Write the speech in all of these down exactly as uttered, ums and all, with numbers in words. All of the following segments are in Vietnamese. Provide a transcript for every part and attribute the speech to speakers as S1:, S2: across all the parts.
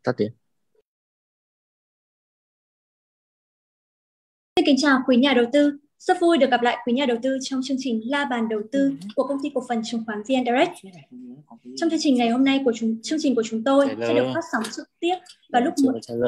S1: tắt tiếng.
S2: Xin kính chào quý nhà đầu tư. Rất vui được gặp lại quý nhà đầu tư trong chương trình La bàn đầu tư của công ty cổ phần chứng khoán vê en Direct. Trong chương trình ngày hôm nay của chúng, chương trình của chúng tôi sẽ được phát sóng trực tiếp vào lúc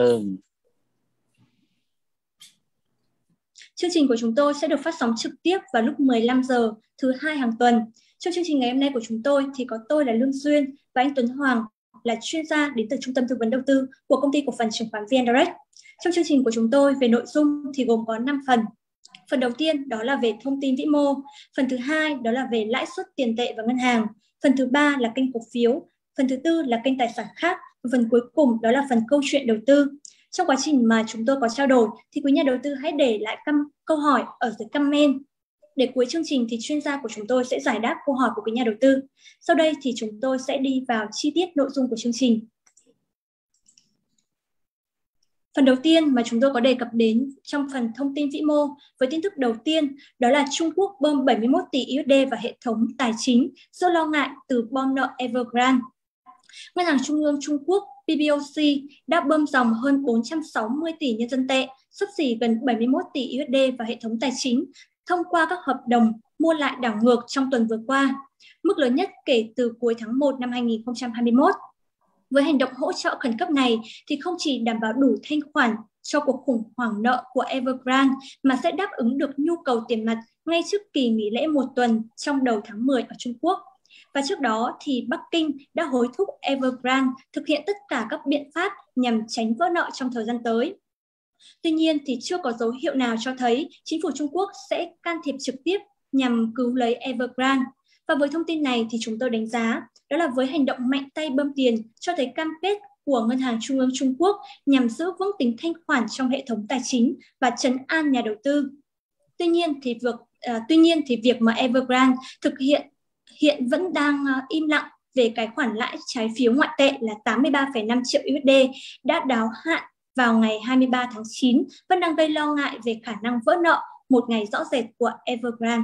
S2: Chương trình của chúng tôi sẽ được phát sóng trực tiếp vào lúc mười lăm giờ thứ hai hàng tuần. Trong chương trình ngày hôm nay của chúng tôi thì có tôi là Lương Duyên và anh Tuấn Hoàng là chuyên gia đến từ Trung tâm Tư vấn Đầu tư của công ty cổ phần chứng khoán vê en Direct. Trong chương trình của chúng tôi về nội dung thì gồm có năm phần. Phần đầu tiên đó là về thông tin vĩ mô, phần thứ hai đó là về lãi suất tiền tệ và ngân hàng, phần thứ ba là kênh cổ phiếu, phần thứ tư là kênh tài sản khác, và phần cuối cùng đó là phần câu chuyện đầu tư. Trong quá trình mà chúng tôi có trao đổi thì quý nhà đầu tư hãy để lại căm, câu hỏi ở dưới comment. Để cuối chương trình thì chuyên gia của chúng tôi sẽ giải đáp câu hỏi của quý nhà đầu tư. Sau đây thì chúng tôi sẽ đi vào chi tiết nội dung của chương trình. Phần đầu tiên mà chúng tôi có đề cập đến trong phần thông tin vĩ mô với tin tức đầu tiên đó là Trung Quốc bơm bảy mươi mốt tỷ u ét đê vào hệ thống tài chính do lo ngại từ bom nợ Evergrande. Ngân hàng Trung ương Trung Quốc pê bê ô xê đã bơm dòng hơn bốn trăm sáu mươi tỷ nhân dân tệ, xấp xỉ gần bảy mươi mốt tỷ u ét đê vào hệ thống tài chính thông qua các hợp đồng mua lại đảo ngược trong tuần vừa qua, mức lớn nhất kể từ cuối tháng một năm hai nghìn không trăm hai mươi mốt. Với hành động hỗ trợ khẩn cấp này thì không chỉ đảm bảo đủ thanh khoản cho cuộc khủng hoảng nợ của Evergrande mà sẽ đáp ứng được nhu cầu tiền mặt ngay trước kỳ nghỉ lễ một tuần trong đầu tháng mười ở Trung Quốc. Và trước đó thì Bắc Kinh đã hối thúc Evergrande thực hiện tất cả các biện pháp nhằm tránh vỡ nợ trong thời gian tới. Tuy nhiên thì chưa có dấu hiệu nào cho thấy chính phủ Trung Quốc sẽ can thiệp trực tiếp nhằm cứu lấy Evergrande. Và với thông tin này thì chúng tôi đánh giá đó là với hành động mạnh tay bơm tiền cho thấy cam kết của Ngân hàng Trung ương Trung Quốc nhằm giữ vững tính thanh khoản trong hệ thống tài chính và trấn an nhà đầu tư. Tuy nhiên thì việc uh, tuy nhiên thì việc mà Evergrande thực hiện hiện vẫn đang uh, im lặng về cái khoản lãi trái phiếu ngoại tệ là tám mươi ba phẩy năm triệu u ét đê đã đáo hạn vào ngày hai mươi ba tháng chín vẫn đang gây lo ngại về khả năng vỡ nợ một ngày rõ rệt của Evergrande.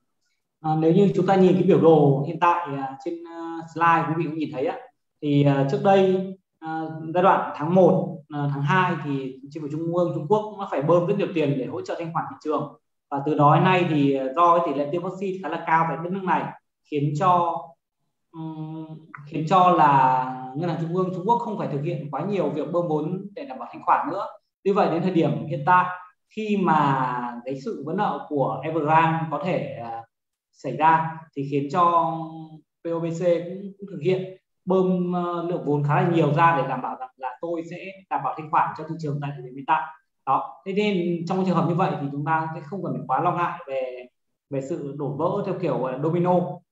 S3: À, nếu như chúng ta nhìn cái biểu đồ hiện tại uh, trên uh, slide quý vị cũng nhìn thấy á, thì uh, trước đây uh, giai đoạn tháng một, uh, tháng hai thì chính phủ Trung ương Trung Quốc cũng phải bơm rất nhiều tiền để hỗ trợ thanh khoản thị trường, và từ đó đến nay thì uh, do tỷ lệ tiêm vaccine khá là cao tại đất nước này khiến cho um, khiến cho là Ngân hàng Trung ương Trung Quốc không phải thực hiện quá nhiều việc bơm vốn để đảm bảo thanh khoản nữa. Như vậy đến thời điểm hiện tại khi mà cái sự vỡ nợ của Evergrande có thể uh, xảy ra thì khiến cho pê ô bê xê cũng, cũng thực hiện bơm uh, lượng vốn khá là nhiều ra để đảm bảo rằng là tôi sẽ đảm bảo thanh khoản cho thị trường tại thời điểm hiện tại. Đó, thế nên trong trường hợp như vậy thì chúng ta sẽ không cần phải quá lo ngại về về sự đổ vỡ theo kiểu uh, domino.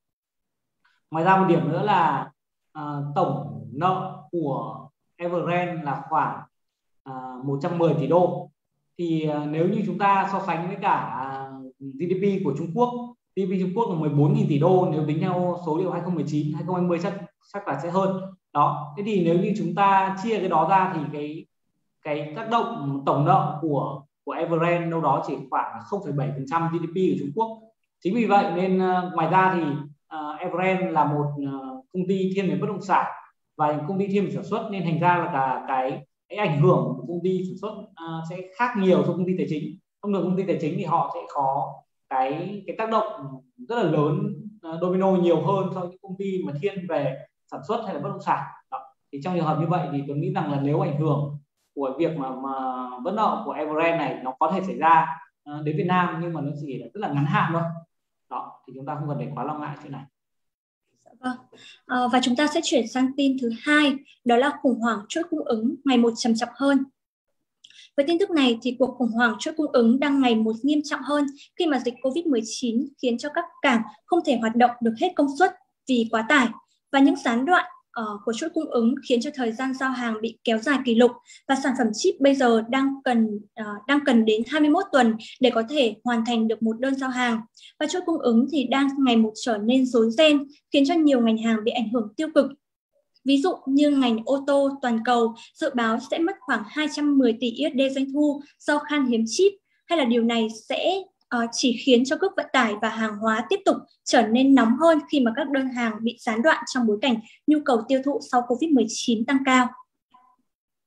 S3: Ngoài ra một điểm nữa là uh, tổng nợ của Evergrande là khoảng uh, một trăm mười tỷ đô. Thì uh, nếu như chúng ta so sánh với cả uh, giê đê pê của Trung Quốc, giê đê pê Trung Quốc là mười bốn nghìn tỷ đô, nếu tính theo số liệu hai không một chín, hai không hai không chắc chắc là sẽ hơn. Đó, thế thì nếu như chúng ta chia cái đó ra thì cái cái tác động tổng nợ của của Evergrande đâu đó chỉ khoảng không phẩy bảy phần trăm giê đê pê của Trung Quốc. Chính vì vậy nên uh, ngoài ra thì uh, Evergrande là một uh, công ty thiên về bất động sản và công ty thiên về sản xuất, nên thành ra là cả cái cái ảnh hưởng của công ty sản xuất uh, sẽ khác nhiều so với công ty tài chính. Thông thường công ty tài chính thì họ sẽ có cái cái tác động rất là lớn, uh, domino nhiều hơn so với những công ty mà thiên về sản xuất hay là bất động sản. Đó. Thì trong trường hợp như vậy thì tôi nghĩ rằng là nếu ảnh hưởng của việc mà, mà vỡ nợ của Evergrande này nó có thể xảy ra uh, đến Việt Nam, nhưng mà nó chỉ là rất là ngắn hạn thôi. Đó, thì chúng ta không cần phải quá lo ngại chuyện này.
S2: Vâng. À, và chúng ta sẽ chuyển sang tin thứ hai, đó là khủng hoảng chuỗi cung ứng ngày một trầm trọng hơn. Với tin tức này thì cuộc khủng hoảng chuỗi cung ứng đang ngày một nghiêm trọng hơn khi mà dịch Covid mười chín khiến cho các cảng không thể hoạt động được hết công suất vì quá tải, và những gián đoạn uh, của chuỗi cung ứng khiến cho thời gian giao hàng bị kéo dài kỷ lục, và sản phẩm chip bây giờ đang cần uh, đang cần đến hai mươi mốt tuần để có thể hoàn thành được một đơn giao hàng, và chuỗi cung ứng thì đang ngày một trở nên rối ren khiến cho nhiều ngành hàng bị ảnh hưởng tiêu cực. Ví dụ như ngành ô tô toàn cầu dự báo sẽ mất khoảng hai trăm mười tỷ u ét đê doanh thu do khan hiếm chip, hay là điều này sẽ uh, chỉ khiến cho cước vận tải và hàng hóa tiếp tục trở nên nóng hơn khi mà các đơn hàng bị gián đoạn trong bối cảnh nhu cầu tiêu thụ sau Covid mười chín tăng cao.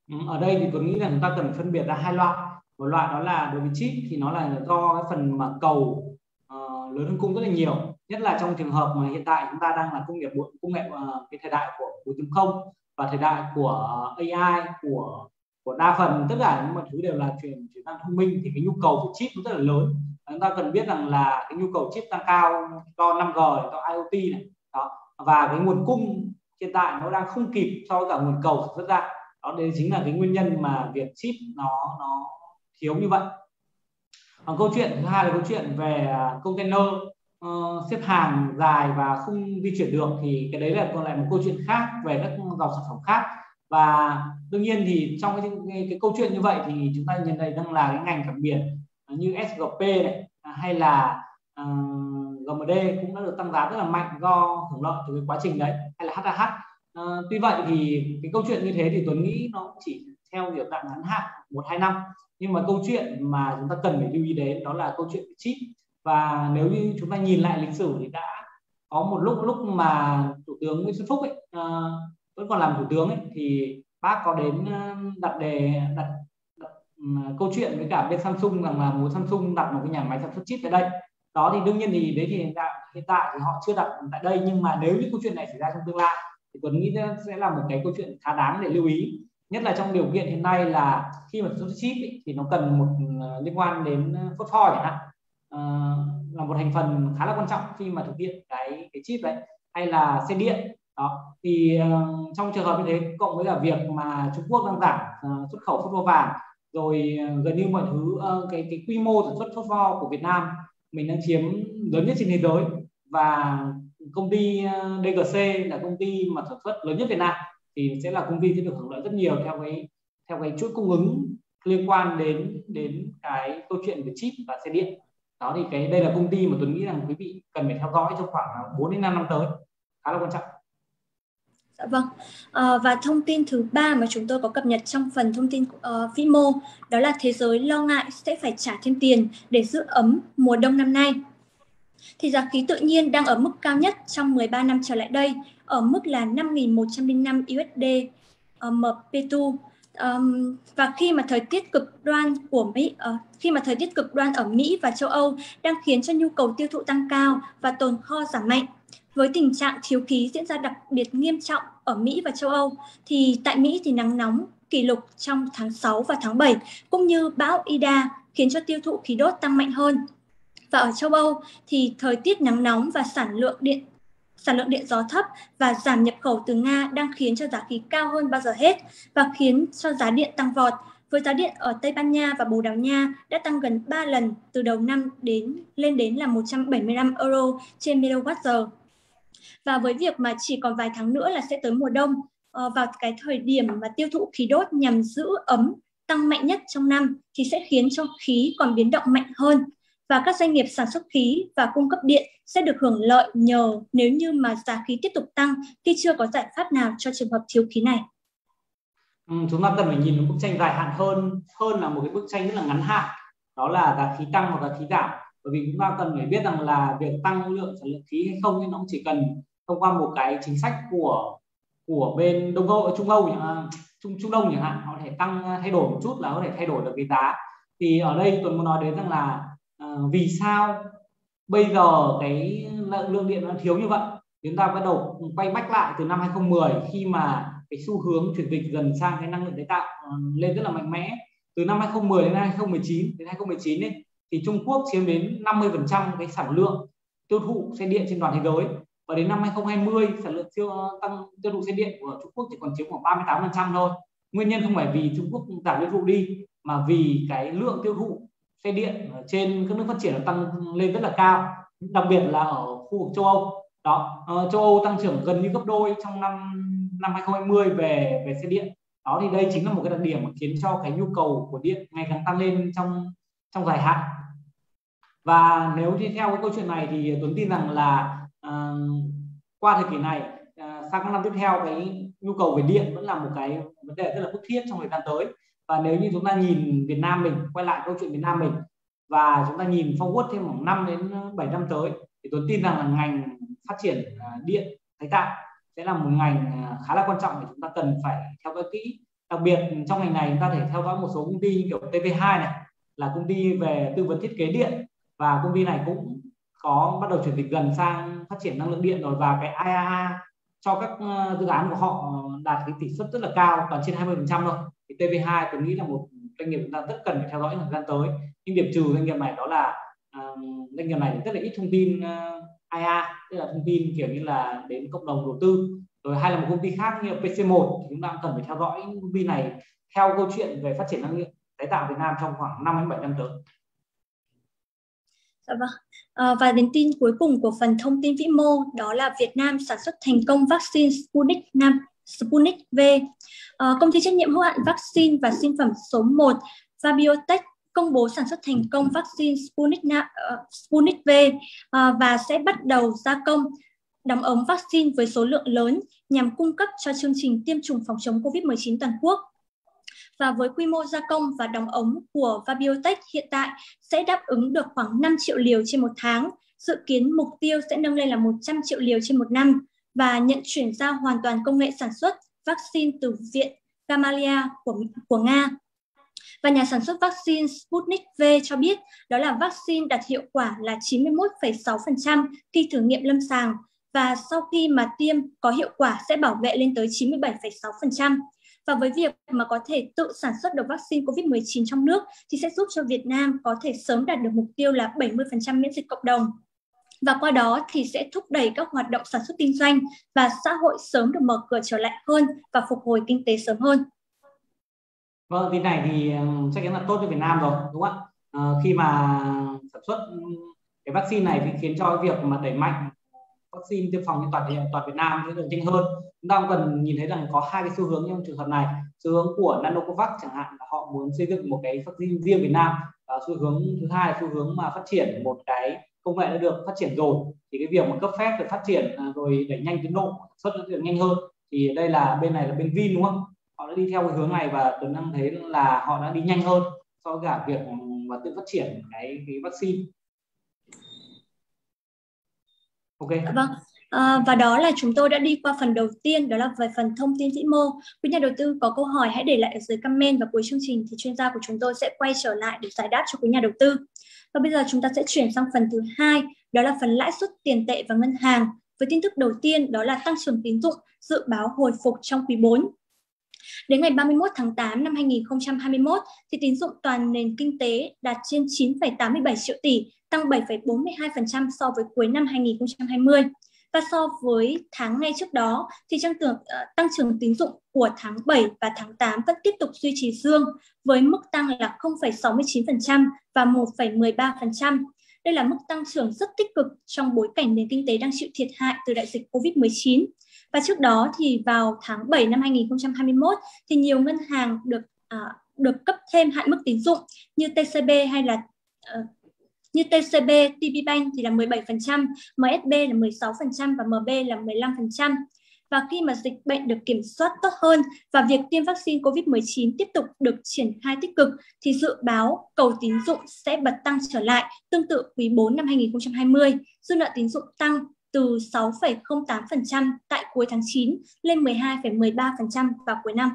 S3: Ừ, ở đây thì tôi nghĩ là chúng ta cần phân biệt ra hai loại. Một loại đó là đối với chip thì nó là do cái phần mà cầu uh, lớn hơn cung rất là nhiều, nhất là trong trường hợp mà hiện tại chúng ta đang là công nghiệp công nghệ uh, cái thời đại của bốn chấm không và thời đại của a i, của của đa phần tất cả những mọi thứ đều là chuyển chuyển sang thông minh, thì cái nhu cầu của chip nó rất là lớn. Chúng ta cần biết rằng là cái nhu cầu chip tăng cao do năm G, do IoT này đó, và cái nguồn cung hiện tại nó đang không kịp so với cả nguồn cầu sản xuất ra. Đó đây chính là cái nguyên nhân mà việc chip nó nó thiếu như vậy. Còn câu chuyện thứ hai là câu chuyện về container uh, xếp hàng dài và không di chuyển được, thì cái đấy là còn lại một câu chuyện khác về các dòng sản phẩm khác. Và đương nhiên thì trong cái, cái, cái câu chuyện như vậy thì chúng ta nhận thấy rằng là cái ngành cảng biển như ét giê pê này hay là uh, giê em đê cũng đã được tăng giá rất là mạnh do hưởng lợi từ cái quá trình đấy, hay là hát a hát. Uh, tuy vậy thì cái câu chuyện như thế thì Tuấn nghĩ nó chỉ theo kiểu dạng ngắn hạn một hai năm, nhưng mà câu chuyện mà chúng ta cần phải lưu ý đến đó là câu chuyện chip. Và nếu như chúng ta nhìn lại lịch sử thì đã có một lúc lúc mà thủ tướng Nguyễn Xuân Phúc ấy, uh, vẫn còn làm thủ tướng ấy, thì bác có đến đặt đề đặt, đặt um, câu chuyện với cả bên Samsung rằng là muốn Samsung đặt một cái nhà máy sản xuất chip tại đây. Đó thì đương nhiên thì đấy thì hiện tại, hiện tại thì họ chưa đặt tại đây, nhưng mà nếu như câu chuyện này xảy ra trong tương lai thì Tuấn nghĩ sẽ là một cái câu chuyện khá đáng để lưu ý, nhất là trong điều kiện hiện nay là khi mà sản xuất chip ấy, thì nó cần một uh, liên quan đến phốt pho chẳng hạn, uh, là một thành phần khá là quan trọng khi mà thực hiện cái cái chip đấy, hay là xe điện đó. Thì uh, trong trường hợp như thế, cộng với cả việc mà Trung Quốc đang giảm uh, xuất khẩu phốt pho vàng, rồi uh, gần như mọi thứ uh, cái cái quy mô sản xuất phốt pho của Việt Nam mình đang chiếm lớn nhất trên thế giới, và công ty uh, đê giê xê là công ty mà sản xuất lớn nhất Việt Nam thì sẽ là công ty sẽ được hưởng lợi rất nhiều theo cái theo cái chuỗi cung ứng liên quan đến đến cái câu chuyện về chip và xe điện. Đó thì cái đây là công ty mà Tuấn nghĩ rằng quý vị cần phải theo dõi trong khoảng bốn đến năm năm tới, khá là quan trọng.
S2: Dạ vâng. À, và thông tin thứ ba mà chúng tôi có cập nhật trong phần thông tin uh, vĩ mô, đó là thế giới lo ngại sẽ phải trả thêm tiền để giữ ấm mùa đông năm nay. Thì giá khí tự nhiên đang ở mức cao nhất trong mười ba năm trở lại đây, ở mức là năm nghìn một trăm lẻ năm đô la uh, M P hai. Um, và khi mà thời tiết cực đoan của Mỹ, uh, khi mà thời tiết cực đoan ở Mỹ và châu Âu đang khiến cho nhu cầu tiêu thụ tăng cao và tồn kho giảm mạnh, với tình trạng thiếu khí diễn ra đặc biệt nghiêm trọng ở Mỹ và châu Âu, thì tại Mỹ thì nắng nóng kỷ lục trong tháng sáu và tháng bảy, cũng như bão Ida khiến cho tiêu thụ khí đốt tăng mạnh hơn. Và ở châu Âu thì thời tiết nắng nóng và sản lượng điện sản lượng điện gió thấp và giảm nhập khẩu từ Nga đang khiến cho giá khí cao hơn bao giờ hết và khiến cho giá điện tăng vọt, với giá điện ở Tây Ban Nha và Bồ Đào Nha đã tăng gần ba lần từ đầu năm đến lên đến là một trăm bảy mươi lăm euro trên megawatt-giờ. Và với việc mà chỉ còn vài tháng nữa là sẽ tới mùa đông, vào cái thời điểm mà tiêu thụ khí đốt nhằm giữ ấm tăng mạnh nhất trong năm, thì sẽ khiến cho khí còn biến động mạnh hơn, và các doanh nghiệp sản xuất khí và cung cấp điện sẽ được hưởng lợi nhờ nếu như mà giá khí tiếp tục tăng khi chưa có giải pháp nào cho trường hợp thiếu khí này.
S3: Ừ, chúng ta cần phải nhìn một bức tranh dài hạn hơn hơn là một cái bức tranh rất là ngắn hạn, đó là giá khí tăng hoặc giá khí giảm. Bởi vì chúng ta cần phải biết rằng là việc tăng lượng sản lượng khí hay không thì nó cũng chỉ cần thông qua một cái chính sách của của bên Đông Âu, Trung Âu Trung Trung Đông chẳng hạn, họ có thể tăng thay đổi một chút là có thể thay đổi được cái giá. Thì ở đây tôi muốn nói đến rằng là uh, vì sao bây giờ cái lượng điện nó thiếu như vậy. Chúng ta bắt đầu quay back lại từ năm hai không một không, khi mà cái xu hướng chuyển dịch dần sang cái năng lượng tái tạo lên rất là mạnh mẽ. Từ năm hai không một không đến hai không một chín đến hai không một chín ấy, thì Trung Quốc chiếm đến năm mươi phần trăm cái sản lượng tiêu thụ xe điện trên toàn thế giới, và đến năm hai không hai không sản lượng tiêu tăng tiêu thụ xe điện của Trung Quốc chỉ còn chiếm khoảng ba mươi tám phần trăm thôi. Nguyên nhân không phải vì Trung Quốc giảm tiêu thụ đi, mà vì cái lượng tiêu thụ xe điện trên các nước phát triển nó tăng lên rất là cao, đặc biệt là ở khu vực châu Âu. Đó, uh, châu Âu tăng trưởng gần như gấp đôi trong năm năm hai không hai không về về xe điện. Đó thì đây chính là một cái đặc điểm mà khiến cho cái nhu cầu của điện ngày càng tăng lên trong trong dài hạn. Và nếu đi theo cái câu chuyện này thì Tuấn tin rằng là uh, qua thời kỳ này uh, sang các năm tiếp theo, cái nhu cầu về điện vẫn là một cái vấn đề rất là bức thiết trong thời gian tới. Và nếu như chúng ta nhìn Việt Nam mình, quay lại câu chuyện Việt Nam mình, và chúng ta nhìn forward thêm khoảng năm đến bảy năm tới, thì tôi tin rằng là ngành phát triển điện tái tạo sẽ là một ngành khá là quan trọng để chúng ta cần phải theo dõi kỹ. Đặc biệt trong ngành này chúng ta thể theo dõi một số công ty như kiểu T V hai này, là công ty về tư vấn thiết kế điện, và công ty này cũng có bắt đầu chuyển dịch dần sang phát triển năng lượng điện rồi, và cái I R R cho các dự án của họ đạt cái tỷ suất rất là cao, toàn trên hai mươi phần trăm thôi. Thì T V hai tôi nghĩ là một doanh nghiệp chúng ta rất cần phải theo dõi trong thời gian tới. Nhưng điểm trừ doanh nghiệp này đó là uh, doanh nghiệp này rất là ít thông tin uh, I R, tức là thông tin kiểu như là đến cộng đồng đầu tư. Rồi hay là một công ty khác như P C một thì chúng ta cũng cần phải theo dõi công ty này theo câu chuyện về phát triển năng lượng tái tạo Việt Nam trong khoảng năm đến bảy năm tới.
S2: Dạ vâng. À, và đến tin cuối cùng của phần thông tin vĩ mô, đó là Việt Nam sản xuất thành công vaccine Sputnik V. Sputnik V. À, công ty trách nhiệm hữu hạn vaccine và sinh phẩm số một Vabiotech công bố sản xuất thành công vaccine Sputnik, uh, Sputnik V uh, và sẽ bắt đầu gia công đóng ống vaccine với số lượng lớn nhằm cung cấp cho chương trình tiêm chủng phòng chống Covid mười chín toàn quốc. Và với quy mô gia công và đóng ống của Vabiotech hiện tại sẽ đáp ứng được khoảng năm triệu liều trên một tháng, dự kiến mục tiêu sẽ nâng lên là một trăm triệu liều trên một năm, và nhận chuyển giao hoàn toàn công nghệ sản xuất vaccine từ Viện Gamaleya của, của Nga. Và nhà sản xuất vaccine Sputnik V cho biết đó là vaccine đạt hiệu quả là chín mươi mốt phẩy sáu phần trăm khi thử nghiệm lâm sàng, và sau khi mà tiêm có hiệu quả sẽ bảo vệ lên tới chín mươi bảy phẩy sáu phần trăm. Và với việc mà có thể tự sản xuất được vaccine Covid mười chín trong nước thì sẽ giúp cho Việt Nam có thể sớm đạt được mục tiêu là bảy mươi phần trăm miễn dịch cộng đồng. Và qua đó thì sẽ thúc đẩy các hoạt động sản xuất kinh doanh và xã hội sớm được mở cửa trở lại hơn và phục hồi kinh tế sớm hơn.
S3: Vâng, tin này thì chắc chắn là tốt cho Việt Nam rồi, đúng không ạ? À, khi mà sản xuất cái vaccine này thì khiến cho cái việc mà đẩy mạnh vaccine tiêm phòng trên toàn toàn Việt Nam sẽ được nhanh hơn. Chúng ta cần nhìn thấy rằng có hai cái xu hướng trong trường hợp này. Xu hướng của Nanocovax chẳng hạn là họ muốn xây dựng một cái vaccine riêng Việt Nam, và xu hướng thứ hai là xu hướng mà phát triển một cái công nghệ đã được phát triển rồi, thì cái việc mà cấp phép được phát triển rồi đẩy nhanh tiến độ xuất được nhanh hơn. Thì đây là bên này là bên Vin, đúng không? Họ đã đi theo cái hướng này, và Tuấn đang thấy là họ đã đi nhanh hơn so với cả việc mà tự phát triển cái cái vaccine. Ok.
S2: Vâng. À, và đó là chúng tôi đã đi qua phần đầu tiên, đó là về phần thông tin vĩ mô. Quý nhà đầu tư có câu hỏi hãy để lại ở dưới comment, và cuối chương trình thì chuyên gia của chúng tôi sẽ quay trở lại để giải đáp cho quý nhà đầu tư. Và bây giờ chúng ta sẽ chuyển sang phần thứ hai, đó là phần lãi suất tiền tệ và ngân hàng. Với tin tức đầu tiên đó là tăng trưởng tín dụng dự báo hồi phục trong quý bốn. Đến ngày ba mươi mốt tháng tám năm hai nghìn không trăm hai mươi mốt thì tín dụng toàn nền kinh tế đạt trên chín phẩy tám mươi bảy triệu tỷ, tăng bảy phẩy bốn mươi hai phần trăm so với cuối năm hai nghìn không trăm hai mươi. Và so với tháng ngay trước đó thì tăng trưởng, tăng trưởng tín dụng của tháng bảy và tháng tám vẫn tiếp tục duy trì dương với mức tăng là không phẩy sáu mươi chín phần trăm và một phẩy mười ba phần trăm. Đây là mức tăng trưởng rất tích cực trong bối cảnh nền kinh tế đang chịu thiệt hại từ đại dịch Covid mười chín. Và trước đó thì vào tháng bảy năm hai nghìn không trăm hai mươi mốt thì nhiều ngân hàng được à, được cấp thêm hạn mức tín dụng như T C B hay là uh, như T C B, T P Bank thì là mười bảy phần trăm, M S B là mười sáu phần trăm và M B là mười lăm phần trăm. Và khi mà dịch bệnh được kiểm soát tốt hơn và việc tiêm vaccine Covid mười chín tiếp tục được triển khai tích cực thì dự báo cầu tín dụng sẽ bật tăng trở lại, tương tự quý bốn năm hai nghìn không trăm hai mươi. Dư nợ tín dụng tăng từ sáu phẩy không tám phần trăm tại cuối tháng chín lên mười hai phẩy mười ba phần trăm vào cuối năm.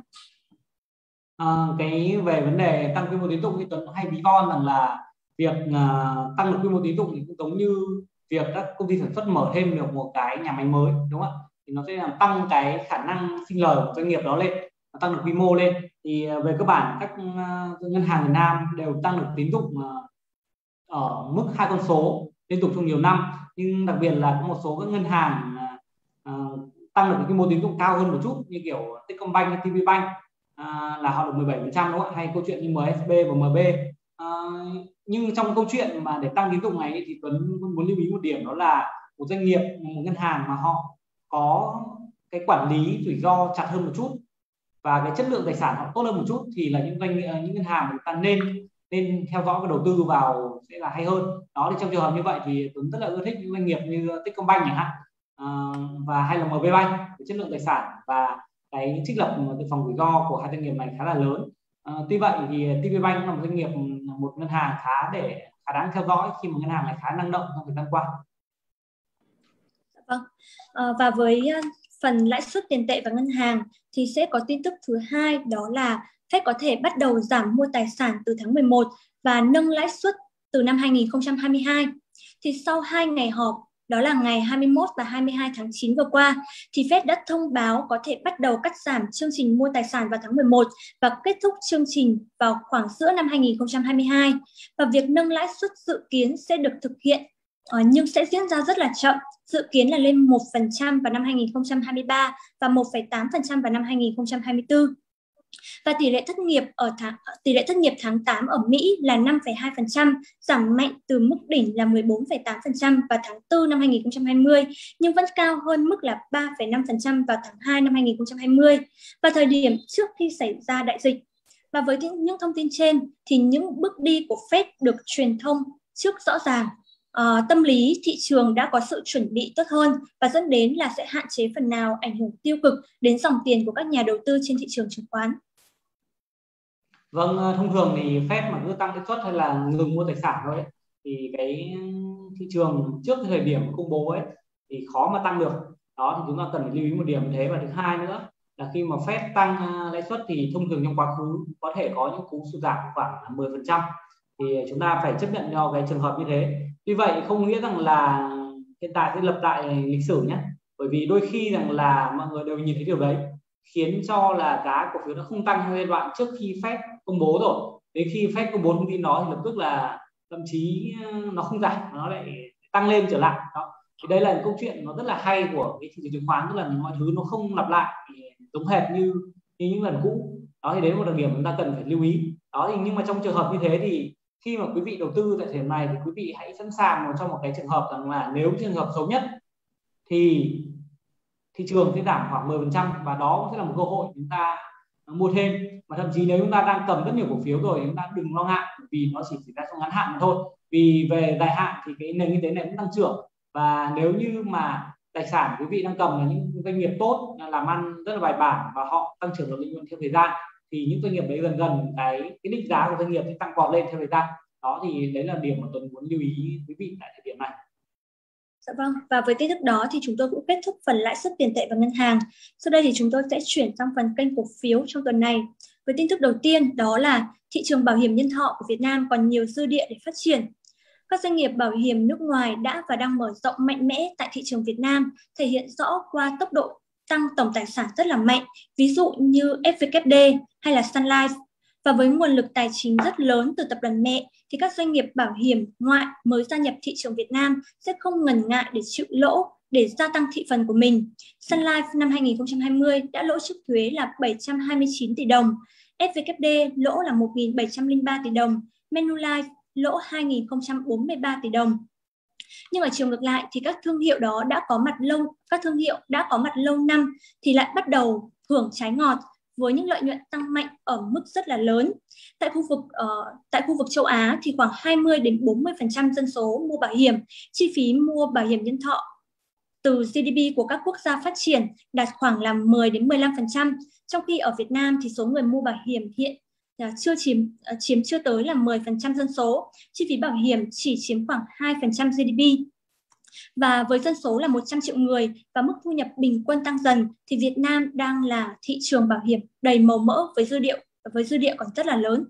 S3: À, cái về vấn đề tăng quy mô tín dụng thì Tuấn hay ví von rằng là việc uh, tăng được quy mô tín dụng thì cũng giống như việc các công ty sản xuất mở thêm được một cái nhà máy mới, đúng không ạ? Thì nó sẽ làm tăng cái khả năng sinh lời của doanh nghiệp đó lên, tăng được quy mô lên. Thì uh, về cơ bản các uh, ngân hàng Việt Nam đều tăng được tín dụng uh, ở mức hai con số liên tục trong nhiều năm, nhưng đặc biệt là có một số các ngân hàng uh, tăng được quy mô tín dụng cao hơn một chút, như kiểu Techcombank hay T P Bank uh, là họ được mười bảy phần trăm, đúng không ạ? Hay câu chuyện như M S B và M B. Uh, nhưng trong câu chuyện mà để tăng tín dụng này thì Tuấn muốn lưu ý một điểm, đó là một doanh nghiệp, một ngân hàng mà họ có cái quản lý rủi ro chặt hơn một chút và cái chất lượng tài sản họ tốt hơn một chút thì là những doanh những ngân hàng mà chúng ta nên nên theo dõi và đầu tư vào sẽ là hay hơn. Đó, thì trong trường hợp như vậy thì Tuấn rất là ưa thích những doanh nghiệp như Techcombank chẳng hạn, uh, và hay là M B Bank, cái chất lượng tài sản và cái trích lập từ phòng rủi ro của hai doanh nghiệp này khá là lớn. Uh, tuy vậy thì T P Bank là một doanh nghiệp, một ngân hàng khá để khá đáng theo dõi khi mà ngân hàng này khá năng động trong thời gian qua.
S2: Vâng. À, và với phần lãi suất tiền tệ và ngân hàng thì sẽ có tin tức thứ hai, đó là Fed có thể bắt đầu giảm mua tài sản từ tháng mười một và nâng lãi suất từ năm hai nghìn không trăm hai mươi hai. Thì sau hai ngày họp, đó là ngày hai mươi mốt và hai mươi hai tháng chín vừa qua, thì Fed đã thông báo có thể bắt đầu cắt giảm chương trình mua tài sản vào tháng mười một và kết thúc chương trình vào khoảng giữa năm hai nghìn không trăm hai mươi hai. Và việc nâng lãi suất dự kiến sẽ được thực hiện uh, nhưng sẽ diễn ra rất là chậm, dự kiến là lên một phần trăm vào năm hai nghìn không trăm hai mươi ba và một phẩy tám phần trăm vào năm hai nghìn không trăm hai mươi tư. Và tỷ lệ thất nghiệp ở tháng tỷ lệ thất nghiệp tháng tám ở Mỹ là năm phẩy hai phần trăm, giảm mạnh từ mức đỉnh là mười bốn phẩy tám phần trăm vào tháng tư năm hai nghìn không trăm hai mươi, nhưng vẫn cao hơn mức là ba phẩy năm phần trăm vào tháng hai năm hai nghìn không trăm hai mươi, và thời điểm trước khi xảy ra đại dịch. Và với những thông tin trên thì những bước đi của Fed được truyền thông trước rõ ràng. Uh, tâm lý thị trường đã có sự chuẩn bị tốt hơn và dẫn đến là sẽ hạn chế phần nào ảnh hưởng tiêu cực đến dòng tiền của các nhà đầu tư trên thị trường chứng khoán.
S3: Vâng, thông thường thì Fed mà cứ tăng lãi suất hay là ngừng mua tài sản thôi ấy, thì cái thị trường trước cái thời điểm công bố ấy thì khó mà tăng được. Đó thì chúng ta cần phải lưu ý một điểm như thế. Và thứ hai nữa là khi mà Fed tăng lãi suất thì thông thường trong quá khứ có thể có những cú sụt giảm khoảng mười phần trăm, thì chúng ta phải chấp nhận cho cái trường hợp như thế. Tuy vậy không nghĩa rằng là hiện tại sẽ lập lại lịch sử nhé, bởi vì đôi khi rằng là mọi người đều nhìn thấy điều đấy, khiến cho là giá cổ phiếu nó không tăng trong giai đoạn trước khi Fed công bố rồi. Đến khi Fed công bố thông tin đó thì lập tức là thậm chí nó không giảm, nó lại tăng lên trở lại. Đó thì đây là câu chuyện nó rất là hay của cái thị trường chứng khoán, tức là mọi thứ nó không lặp lại giống hệt như, như những lần cũ. Đó thì đấy là một đặc điểm chúng ta cần phải lưu ý. Đó thì nhưng mà trong trường hợp như thế thì khi mà quý vị đầu tư tại thời điểm này thì quý vị hãy sẵn sàng trong một cái trường hợp rằng là nếu trường hợp xấu nhất thì thị trường sẽ giảm khoảng mười phần trăm, và đó sẽ là một cơ hội chúng ta mua thêm. Và thậm chí nếu chúng ta đang cầm rất nhiều cổ phiếu rồi, chúng ta đừng lo ngại, vì nó chỉ xảy ra trong ngắn hạn mà thôi. Vì về dài hạn thì cái nền kinh tế này cũng tăng trưởng, và nếu như mà tài sản quý vị đang cầm là những doanh nghiệp tốt, làm ăn rất là bài bản và họ tăng trưởng được lợi nhuận theo thời gian, thì những doanh nghiệp đấy dần dần cái cái định giá của doanh nghiệp sẽ tăng vọt lên theo thời gian. Đó thì đấy là điểm mà tôi muốn lưu ý quý vị tại thời điểm này.
S2: Dạ vâng, và với tin tức đó thì chúng tôi cũng kết thúc phần lãi suất tiền tệ và ngân hàng. Sau đây thì chúng tôi sẽ chuyển sang phần kênh cổ phiếu trong tuần này. Với tin tức đầu tiên, đó là thị trường bảo hiểm nhân thọ của Việt Nam còn nhiều dư địa để phát triển. Các doanh nghiệp bảo hiểm nước ngoài đã và đang mở rộng mạnh mẽ tại thị trường Việt Nam, thể hiện rõ qua tốc độ tăng tổng tài sản rất là mạnh, ví dụ như ép vê kép đê hay là Sun Life. Và với nguồn lực tài chính rất lớn từ tập đoàn mẹ, thì các doanh nghiệp bảo hiểm ngoại mới gia nhập thị trường Việt Nam sẽ không ngần ngại để chịu lỗ để gia tăng thị phần của mình. Sun Life năm hai nghìn không trăm hai mươi đã lỗ trước thuế là bảy trăm hai mươi chín tỷ đồng, ép vê kép đê lỗ là một nghìn bảy trăm lẻ ba tỷ đồng, Manulife lỗ hai nghìn không trăm bốn mươi ba tỷ đồng. Nhưng ở chiều ngược lại thì các thương hiệu đó đã có mặt lâu, các thương hiệu đã có mặt lâu năm thì lại bắt đầu hưởng trái ngọt với những lợi nhuận tăng mạnh ở mức rất là lớn. Tại khu vực uh, tại khu vực châu Á thì khoảng hai mươi đến bốn mươi phần trăm dân số mua bảo hiểm, chi phí mua bảo hiểm nhân thọ từ giê đê pê của các quốc gia phát triển đạt khoảng là mười đến mười lăm phần trăm, trong khi ở Việt Nam thì số người mua bảo hiểm hiện chưa chiếm chiếm chưa tới là mười phần trăm dân số, chi phí bảo hiểm chỉ chiếm khoảng hai phần trăm giê đê pê. Và với dân số là một trăm triệu người và mức thu nhập bình quân tăng dần thì Việt Nam đang là thị trường bảo hiểm đầy màu mỡ với dư địa với dư địa còn rất là lớn.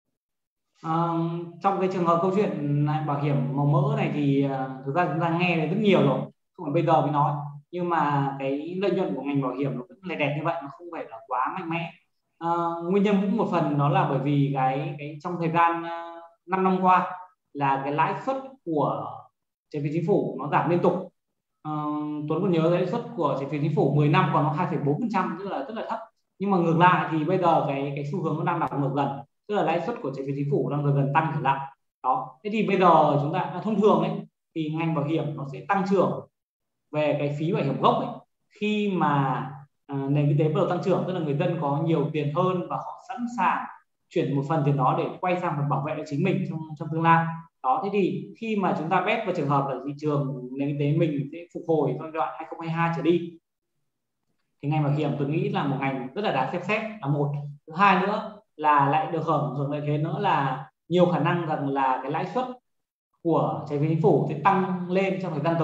S3: À, trong cái trường hợp câu chuyện bảo hiểm màu mỡ này thì uh, thực ra chúng ta nghe rất nhiều rồi, không phải bây giờ mới nói, nhưng mà cái lợi nhuận của ngành bảo hiểm nó vẫn là đẹp như vậy, nó không phải là quá mạnh mẽ. À, nguyên nhân cũng một phần đó là bởi vì cái cái trong thời gian uh, năm năm qua là cái lãi suất của trái phiếu chính phủ nó giảm liên tục. Uh, Tuấn còn nhớ lãi suất của trái phiếu chính phủ mười năm còn nó hai phẩy bốn phần trăm, tức là rất là thấp. Nhưng mà ngược lại thì bây giờ cái cái xu hướng nó đang đảo ngược dần, tức là lãi suất của trái phiếu chính phủ đang dần dần tăng trở lại. Đó, thế thì bây giờ chúng ta thông thường ấy thì ngành bảo hiểm nó sẽ tăng trưởng về cái phí bảo hiểm gốc ấy, khi mà à, nền kinh tế bắt đầu tăng trưởng, tức là người dân có nhiều tiền hơn và họ sẵn sàng chuyển một phần tiền đó để quay sang và bảo vệ chính mình trong trong tương lai. Đó, thế thì khi mà chúng ta bet vào trường hợp là thị trường nền kinh tế mình sẽ phục hồi trong giai đoạn hai không hai hai trở đi, thì ngành bảo hiểm tôi nghĩ là một ngành rất là đáng xem xét là một. Thứ hai nữa là lại được hưởng hưởng lợi thế nữa là nhiều khả năng rằng là cái lãi suất của trái phiếu chính phủ sẽ tăng lên trong thời gian tới.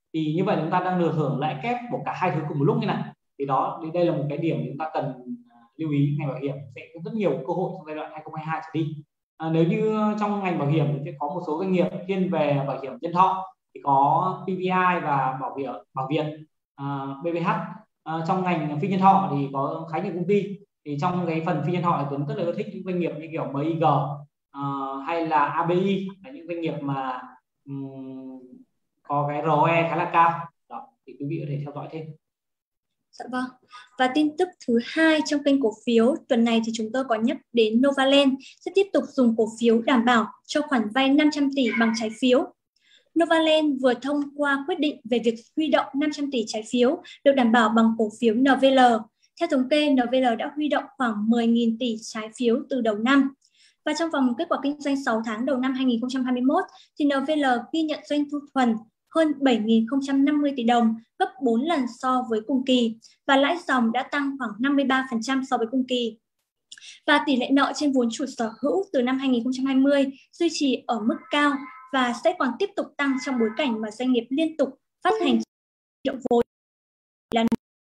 S3: thì như vậy chúng ta đang được hưởng lãi kép của cả hai thứ cùng một lúc như này. Thì đó, thì đây là một cái điểm chúng ta cần lưu ý. Ngành bảo hiểm sẽ có rất nhiều cơ hội trong giai đoạn hai không hai hai trở đi. À, nếu như trong ngành bảo hiểm thì sẽ có một số doanh nghiệp thiên về bảo hiểm nhân thọ, thì có pê vê i và bảo hiểm Bảo Việt, uh, bê vê hát. Uh, trong ngành phi nhân thọ thì có khá nhiều công ty. Thì trong cái phần phi nhân thọ thì Tuấn rất là yêu thích những doanh nghiệp như kiểu em i giê uh, hay là a bê i, là những doanh nghiệp mà um, có cái rờ o e khá là cao. Đó, thì quý vị có thể theo dõi thêm.
S2: Dạ vâng. Và tin tức thứ hai trong kênh cổ phiếu tuần này thì chúng tôi có nhắc đến Novaland sẽ tiếp tục dùng cổ phiếu đảm bảo cho khoản vay năm trăm tỷ bằng trái phiếu. Novaland vừa thông qua quyết định về việc huy động năm trăm tỷ trái phiếu được đảm bảo bằng cổ phiếu en vê lờ. Theo thống kê, en vê lờ đã huy động khoảng mười nghìn tỷ trái phiếu từ đầu năm. Và trong vòng kết quả kinh doanh sáu tháng đầu năm hai nghìn không trăm hai mươi mốt, thì en vê lờ ghi nhận doanh thu thuần hơn bảy nghìn không trăm năm mươi tỷ đồng, gấp bốn lần so với cùng kỳ, và lãi dòng đã tăng khoảng năm mươi ba phần trăm so với cùng kỳ. Và tỷ lệ nợ trên vốn chủ sở hữu từ năm hai nghìn không trăm hai mươi duy trì ở mức cao và sẽ còn tiếp tục tăng trong bối cảnh mà doanh nghiệp liên tục phát hành triệu vốn là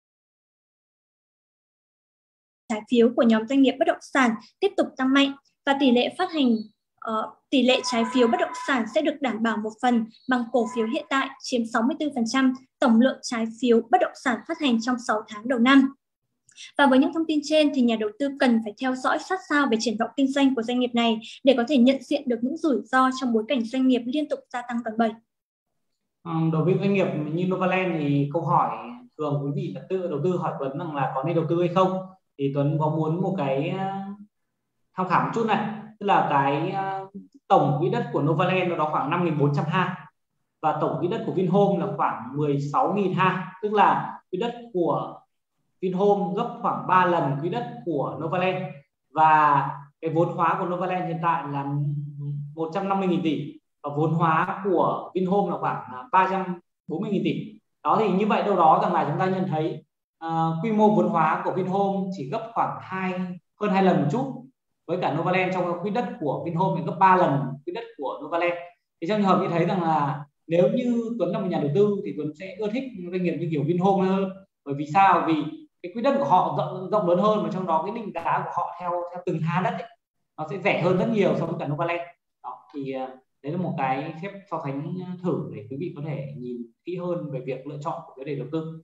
S2: trái phiếu của nhóm doanh nghiệp bất động sản tiếp tục tăng mạnh, và tỷ lệ phát hành uh, tỷ lệ trái phiếu bất động sản sẽ được đảm bảo một phần bằng cổ phiếu hiện tại, chiếm sáu mươi tư phần trăm tổng lượng trái phiếu bất động sản phát hành trong sáu tháng đầu năm. Và với những thông tin trên thì nhà đầu tư cần phải theo dõi sát sao về triển vọng kinh doanh của doanh nghiệp này để có thể nhận diện được những rủi ro trong bối cảnh doanh nghiệp liên tục gia tăng đòn bẩy.
S3: Đối với doanh nghiệp như Novaland thì câu hỏi thường quý vị tự đầu tư hỏi Tuấn rằng là có nên đầu tư hay không, thì Tuấn có muốn một cái tham khảo một chút này, tức là cái tổng quỹ đất của Novaland nó đó khoảng năm nghìn bốn trăm ha, và tổng quỹ đất của Vinhome là khoảng mười sáu nghìn ha, tức là quỹ đất của Vinhome gấp khoảng ba lần quỹ đất của Novaland, và cái vốn hóa của Novaland hiện tại là một trăm năm mươi nghìn tỷ và vốn hóa của Vinhome là khoảng ba trăm bốn mươi nghìn tỷ. Đó, thì như vậy đâu đó rằng là chúng ta nhận thấy uh, quy mô vốn hóa của Vinhome chỉ gấp khoảng hai hơn hai lần một chút với cả Novaland, trong quỹ đất của Vinhome thì gấp ba lần quỹ đất của Novaland. Thì trong trường hợp như thấy rằng là nếu như Tuấn là một nhà đầu tư thì Tuấn sẽ ưa thích doanh nghiệp như kiểu Vinhome hơn. Bởi vì sao? Vì cái quỹ đất của họ rộng, rộng lớn hơn, và trong đó cái định giá của họ theo theo từng ha đất ấy, nó sẽ rẻ hơn rất nhiều so với cả Novaland. Đó, thì đấy là một cái phép so sánh thử để quý vị có thể nhìn kỹ hơn về việc lựa chọn của cái đề đầu tư.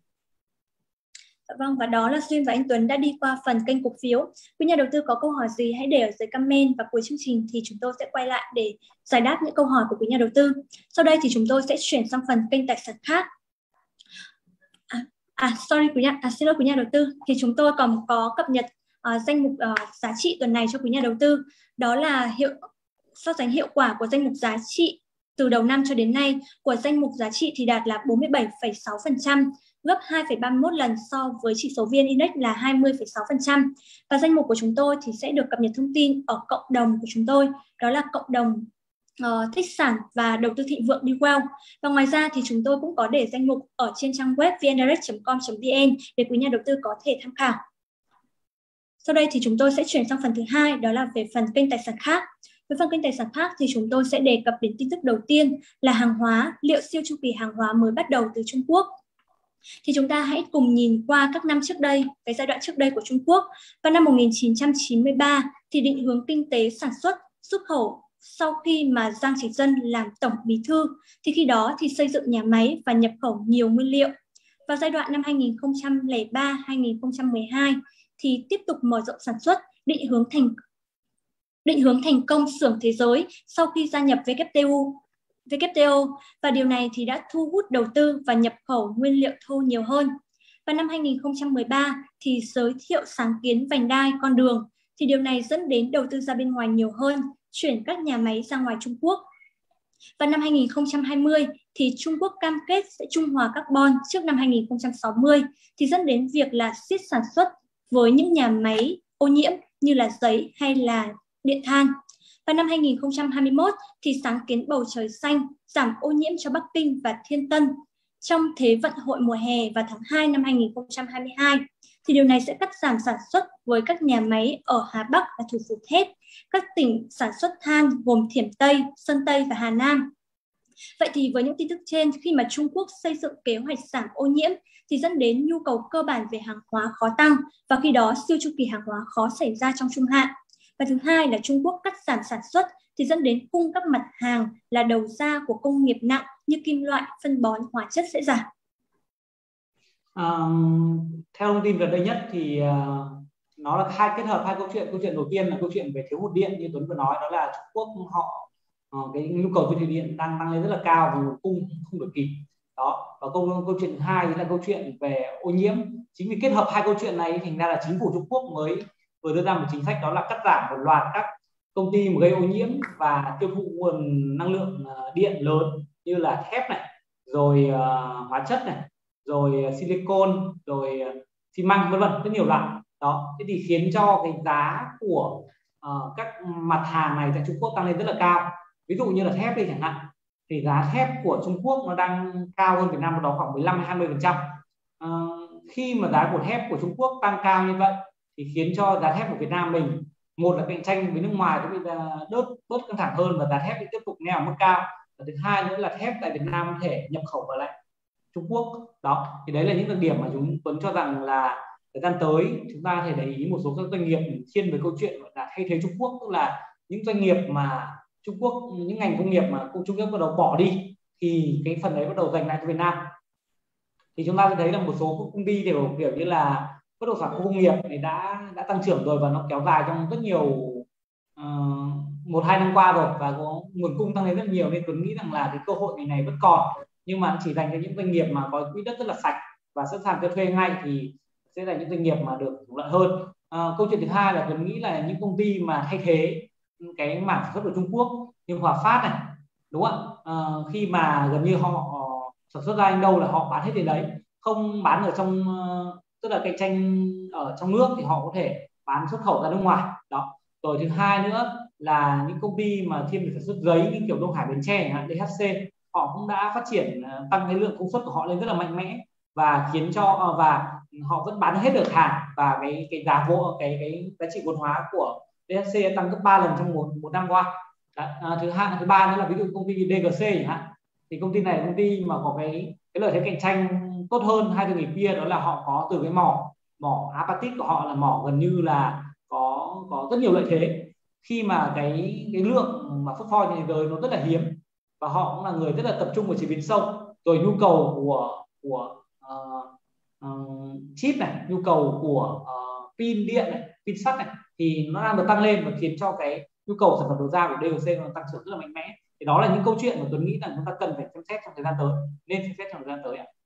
S2: Vâng, và đó là Duyên và anh Tuấn đã đi qua phần kênh cổ phiếu. Quý nhà đầu tư có câu hỏi gì hãy để ở dưới comment, và cuối chương trình thì chúng tôi sẽ quay lại để giải đáp những câu hỏi của quý nhà đầu tư. Sau đây thì chúng tôi sẽ chuyển sang phần kênh tài sản khác. À, à sorry quý nhà, à, xin lỗi quý nhà đầu tư, thì chúng tôi còn có cập nhật uh, danh mục uh, giá trị tuần này cho quý nhà đầu tư. Đó là hiệu so sánh hiệu quả của danh mục giá trị từ đầu năm cho đến nay của danh mục giá trị thì đạt là bốn mươi bảy phẩy sáu phần trăm, gấp hai phẩy ba mươi mốt lần so với chỉ số vê en Index là hai mươi phẩy sáu phần trăm. Và danh mục của chúng tôi thì sẽ được cập nhật thông tin ở cộng đồng của chúng tôi, đó là cộng đồng uh, thích sản và đầu tư thịnh vượng DeWealth. Và ngoài ra thì chúng tôi cũng có để danh mục ở trên trang web vndirect chấm com chấm vn để quý nhà đầu tư có thể tham khảo. Sau đây thì chúng tôi sẽ chuyển sang phần thứ hai, đó là về phần kênh tài sản khác. Với phần kênh tài sản khác thì chúng tôi sẽ đề cập đến tin tức đầu tiên là hàng hóa, liệu siêu chu kỳ hàng hóa mới bắt đầu từ Trung Quốc. Thì chúng ta hãy cùng nhìn qua các năm trước đây, cái giai đoạn trước đây của Trung Quốc. Vào năm một nghìn chín trăm chín mươi ba thì định hướng kinh tế sản xuất, xuất khẩu sau khi mà Giang Trạch Dân làm tổng bí thư, thì khi đó thì xây dựng nhà máy và nhập khẩu nhiều nguyên liệu. Vào giai đoạn năm hai nghìn không trăm lẻ ba đến hai nghìn không trăm mười hai thì tiếp tục mở rộng sản xuất, định hướng thành định hướng thành công xưởng thế giới sau khi gia nhập vê kép tê o. vê kép tê o và điều này thì đã thu hút đầu tư và nhập khẩu nguyên liệu thô nhiều hơn. Vào năm hai nghìn không trăm mười ba thì giới thiệu sáng kiến vành đai con đường, thì điều này dẫn đến đầu tư ra bên ngoài nhiều hơn, chuyển các nhà máy ra ngoài Trung Quốc. Vào năm hai nghìn không trăm hai mươi thì Trung Quốc cam kết sẽ trung hòa carbon trước năm hai nghìn không trăm sáu mươi, thì dẫn đến việc là siết sản xuất với những nhà máy ô nhiễm như là giấy hay là điện than. Vào năm hai nghìn không trăm hai mươi mốt thì sáng kiến bầu trời xanh giảm ô nhiễm cho Bắc Kinh và Thiên Tân trong Thế vận hội mùa hè vào tháng hai năm hai nghìn không trăm hai mươi hai. Thì điều này sẽ cắt giảm sản xuất với các nhà máy ở Hà Bắc và thủ phủ thép, các tỉnh sản xuất than gồm Thiểm Tây, Sơn Tây và Hà Nam. Vậy thì với những tin tức trên, khi mà Trung Quốc xây dựng kế hoạch giảm ô nhiễm thì dẫn đến nhu cầu cơ bản về hàng hóa khó tăng, và khi đó siêu chu kỳ hàng hóa khó xảy ra trong trung hạn. Và thứ hai là Trung Quốc cắt giảm sản xuất thì dẫn đến cung các mặt hàng là đầu ra của công nghiệp nặng như kim loại, phân bón, hóa chất sẽ giảm.
S3: À, theo thông tin gần đây nhất thì uh, nó là hai kết hợp hai câu chuyện. Câu chuyện đầu tiên là câu chuyện về thiếu hụt điện, như Tuấn vừa nói, đó là Trung Quốc họ uh, cái nhu cầu tiêu thụ điện đang tăng lên rất là cao và nguồn cung không được kịp đó. Và câu câu chuyện thứ hai là câu chuyện về ô nhiễm. Chính vì kết hợp hai câu chuyện này thành ra là chính phủ Trung Quốc mới vừa đưa ra một chính sách, đó là cắt giảm một loạt các công ty mà gây ô nhiễm và tiêu thụ nguồn năng lượng uh, điện lớn như là thép này, rồi uh, hóa chất này, rồi silicon, rồi xi măng, vân vân, rất nhiều loại đó. Thế thì khiến cho cái giá của uh, các mặt hàng này tại Trung Quốc tăng lên rất là cao. Ví dụ như là thép đi chẳng hạn, thì giá thép của Trung Quốc nó đang cao hơn Việt Nam đó khoảng mười lăm đến hai mươi phần trăm. Uh, khi mà giá của thép của Trung Quốc tăng cao như vậy thì khiến cho giá thép của Việt Nam mình, một là cạnh tranh với nước ngoài thì bây giờ đớt bớt căng thẳng hơn và giá thép thì tiếp tục neo ở mức cao, và thứ hai nữa là thép tại Việt Nam có thể nhập khẩu vào lại Trung Quốc đó. Thì đấy là những đặc điểm mà chúng Tuấn cho rằng là thời gian tới chúng ta thể để ý một số các doanh nghiệp thiên về câu chuyện là thay thế Trung Quốc, tức là những doanh nghiệp mà Trung Quốc, những ngành công nghiệp mà Trung Quốc bắt đầu bỏ đi thì cái phần đấy bắt đầu dành lại cho Việt Nam. Thì chúng ta sẽ thấy là một số công ty đều kiểu như là bất động sản khu công nghiệp thì đã đã tăng trưởng rồi và nó kéo dài trong rất nhiều uh, một hai năm qua rồi và có nguồn cung tăng lên rất nhiều, nên Tuấn nghĩ rằng là cái cơ hội này này vẫn còn, nhưng mà chỉ dành cho những doanh nghiệp mà có quỹ đất rất là sạch và sẵn sàng cho thuê ngay thì sẽ là những doanh nghiệp mà được hưởng lợi hơn. Uh, câu chuyện thứ hai là Tuấn nghĩ là những công ty mà thay thế cái mảng sản xuất của Trung Quốc như Hòa Phát này, đúng không ạ? Uh, khi mà gần như họ sản xuất ra anh đâu là họ bán hết đến đấy, không bán ở trong uh, tức là cạnh tranh ở trong nước thì họ có thể bán xuất khẩu ra nước ngoài đó. Rồi thứ hai nữa là những công ty mà thiên về sản xuất giấy như kiểu Đông Hải, Bến Tre, đê hát xê, họ cũng đã phát triển tăng cái lượng công suất của họ lên rất là mạnh mẽ và khiến cho và họ vẫn bán hết được hàng, và cái cái giá vô cái cái giá trị vốn hóa của đê hát xê tăng gấp ba lần trong một một năm qua. À, thứ hai thứ ba nữa là ví dụ công ty đê giê xê chẳng hạn, thì công ty này là công ty mà có cái cái lợi thế cạnh tranh tốt hơn hai doanh nghiệp kia, đó là họ có từ cái mỏ mỏ apatit của họ là mỏ gần như là có có rất nhiều lợi thế, khi mà cái cái lượng mà phốt pho trên thế giới nó rất là hiếm và họ cũng là người rất là tập trung vào chế biến sâu. Rồi nhu cầu của của uh, uh, chip này, nhu cầu của uh, pin điện này, pin sắt này thì nó đang được tăng lên và khiến cho cái nhu cầu sản phẩm đầu ra của đê giê xê nó tăng trưởng rất là mạnh mẽ. Thì đó là những câu chuyện mà Tuấn nghĩ là chúng ta cần phải xem xét trong thời gian tới, nên xem xét trong thời gian tới ạ.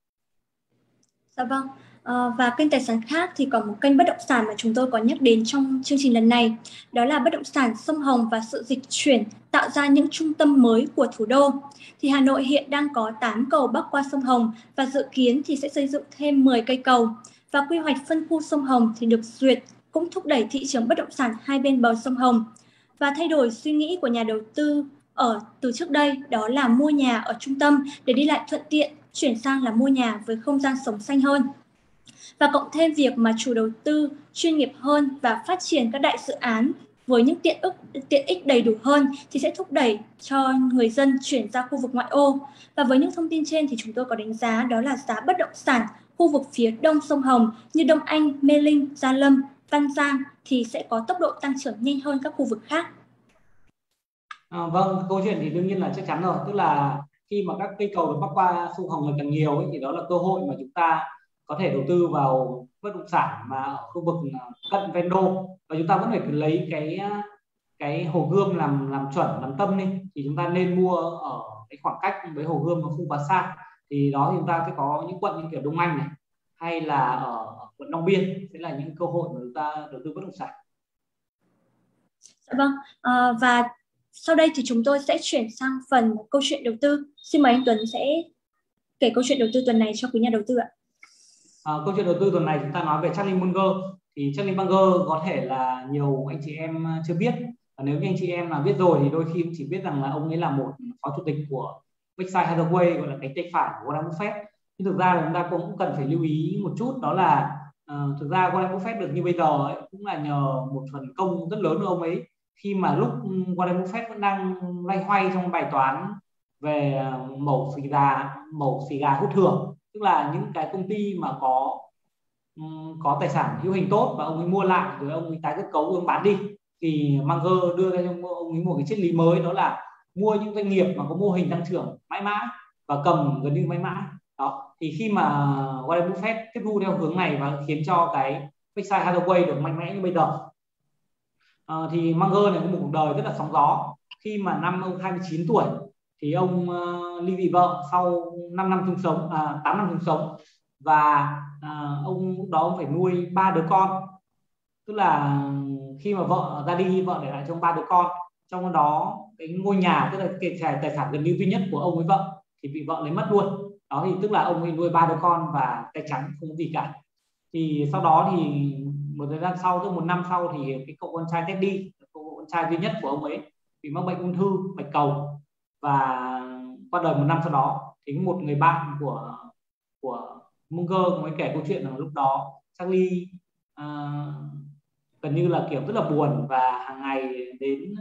S2: Dạ vâng. À, và kênh tài sản khác thì có một kênh bất động sản mà chúng tôi có nhắc đến trong chương trình lần này, đó là bất động sản Sông Hồng và sự dịch chuyển tạo ra những trung tâm mới của thủ đô. Thì Hà Nội hiện đang có tám cầu bắc qua sông Hồng và dự kiến thì sẽ xây dựng thêm mười cây cầu. Và quy hoạch phân khu sông Hồng thì được duyệt cũng thúc đẩy thị trường bất động sản hai bên bờ sông Hồng. Và thay đổi suy nghĩ của nhà đầu tư ở từ trước đây, đó là mua nhà ở trung tâm để đi lại thuận tiện, chuyển sang là mua nhà với không gian sống xanh hơn. Và cộng thêm việc mà chủ đầu tư chuyên nghiệp hơn và phát triển các đại dự án với những tiện ích, tiện ích đầy đủ hơn thì sẽ thúc đẩy cho người dân chuyển ra khu vực ngoại ô. Và với những thông tin trên thì chúng tôi có đánh giá đó là giá bất động sản khu vực phía đông sông Hồng như Đông Anh, Mê Linh, Gia Lâm, Văn Giang thì sẽ có tốc độ tăng trưởng nhanh hơn các khu vực khác.
S3: À, vâng, câu chuyện thì đương nhiên là chắc chắn rồi, tức là khi mà các cây cầu được bắc qua sông Hồng ngày càng nhiều ấy, thì đó là cơ hội mà chúng ta có thể đầu tư vào bất động sản mà ở khu vực cận ven đô, và chúng ta vẫn phải lấy cái cái Hồ Gươm làm làm chuẩn, làm tâm đi, thì chúng ta nên mua ở cái khoảng cách với Hồ Gươm nó không quá xa. Thì đó thì chúng ta sẽ có những quận như kiểu Đông Anh này hay là ở, ở quận Long Biên sẽ là những cơ hội mà chúng ta đầu tư bất động sản.
S2: Vâng, à, và sau đây thì chúng tôi sẽ chuyển sang phần câu chuyện đầu tư. Xin mời anh Tuấn sẽ kể câu chuyện đầu tư tuần này cho quý nhà đầu tư ạ.
S3: À, câu chuyện đầu tư tuần này chúng ta nói về Charlie Munger. Thì Charlie Munger có thể là nhiều anh chị em chưa biết, và nếu như anh chị em là biết rồi thì đôi khi cũng chỉ biết rằng là ông ấy là một phó chủ tịch của Berkshire Hathaway, gọi là cánh tay phải của Warren Buffett. Nhưng thực ra là chúng ta cũng cần phải lưu ý một chút, đó là uh, thực ra Warren Buffett được như bây giờ ấy, cũng là nhờ một phần công rất lớn của ông ấy, khi mà lúc Warren Buffett vẫn đang loay hoay trong bài toán về mẩu xì gà mẩu xì gà hút thưởng, tức là những cái công ty mà có có tài sản hữu hình tốt và ông ấy mua lại rồi ông ấy tái cơ cấu, ông bán đi, thì Munger đưa ra cho ông ấy một cái triết lý mới, đó là mua những doanh nghiệp mà có mô hình tăng trưởng mãi mãi và cầm gần như mãi mãi. Đó thì khi mà Warren Buffett tiếp thu theo hướng này và khiến cho cái Berkshire Hathaway được mạnh mẽ như bây giờ, à, thì Munger này có một cuộc đời rất là sóng gió. Khi mà năm ông hai mươi chín tuổi thì ông uh, ly dị vợ sau năm năm chung sống, à, tám năm chung sống, và à, ông lúc đó ông phải nuôi ba đứa con, tức là khi mà vợ ra đi, vợ để lại cho ông ba đứa con, trong đó cái ngôi nhà, tức là cái tài sản gần như duy nhất của ông với vợ thì bị vợ lấy mất luôn. Đó thì tức là ông ấy nuôi ba đứa con và tay trắng, không có gì cả. Thì sau đó thì một thời gian sau, tức một năm sau, thì cái cậu con trai Teddy, cậu con trai duy nhất của ông ấy, bị mắc bệnh ung thư bạch cầu và qua đời một năm sau đó. Thì một người bạn của của Munger mới kể câu chuyện là lúc đó Charlie uh, gần như là kiểu rất là buồn và hàng ngày đến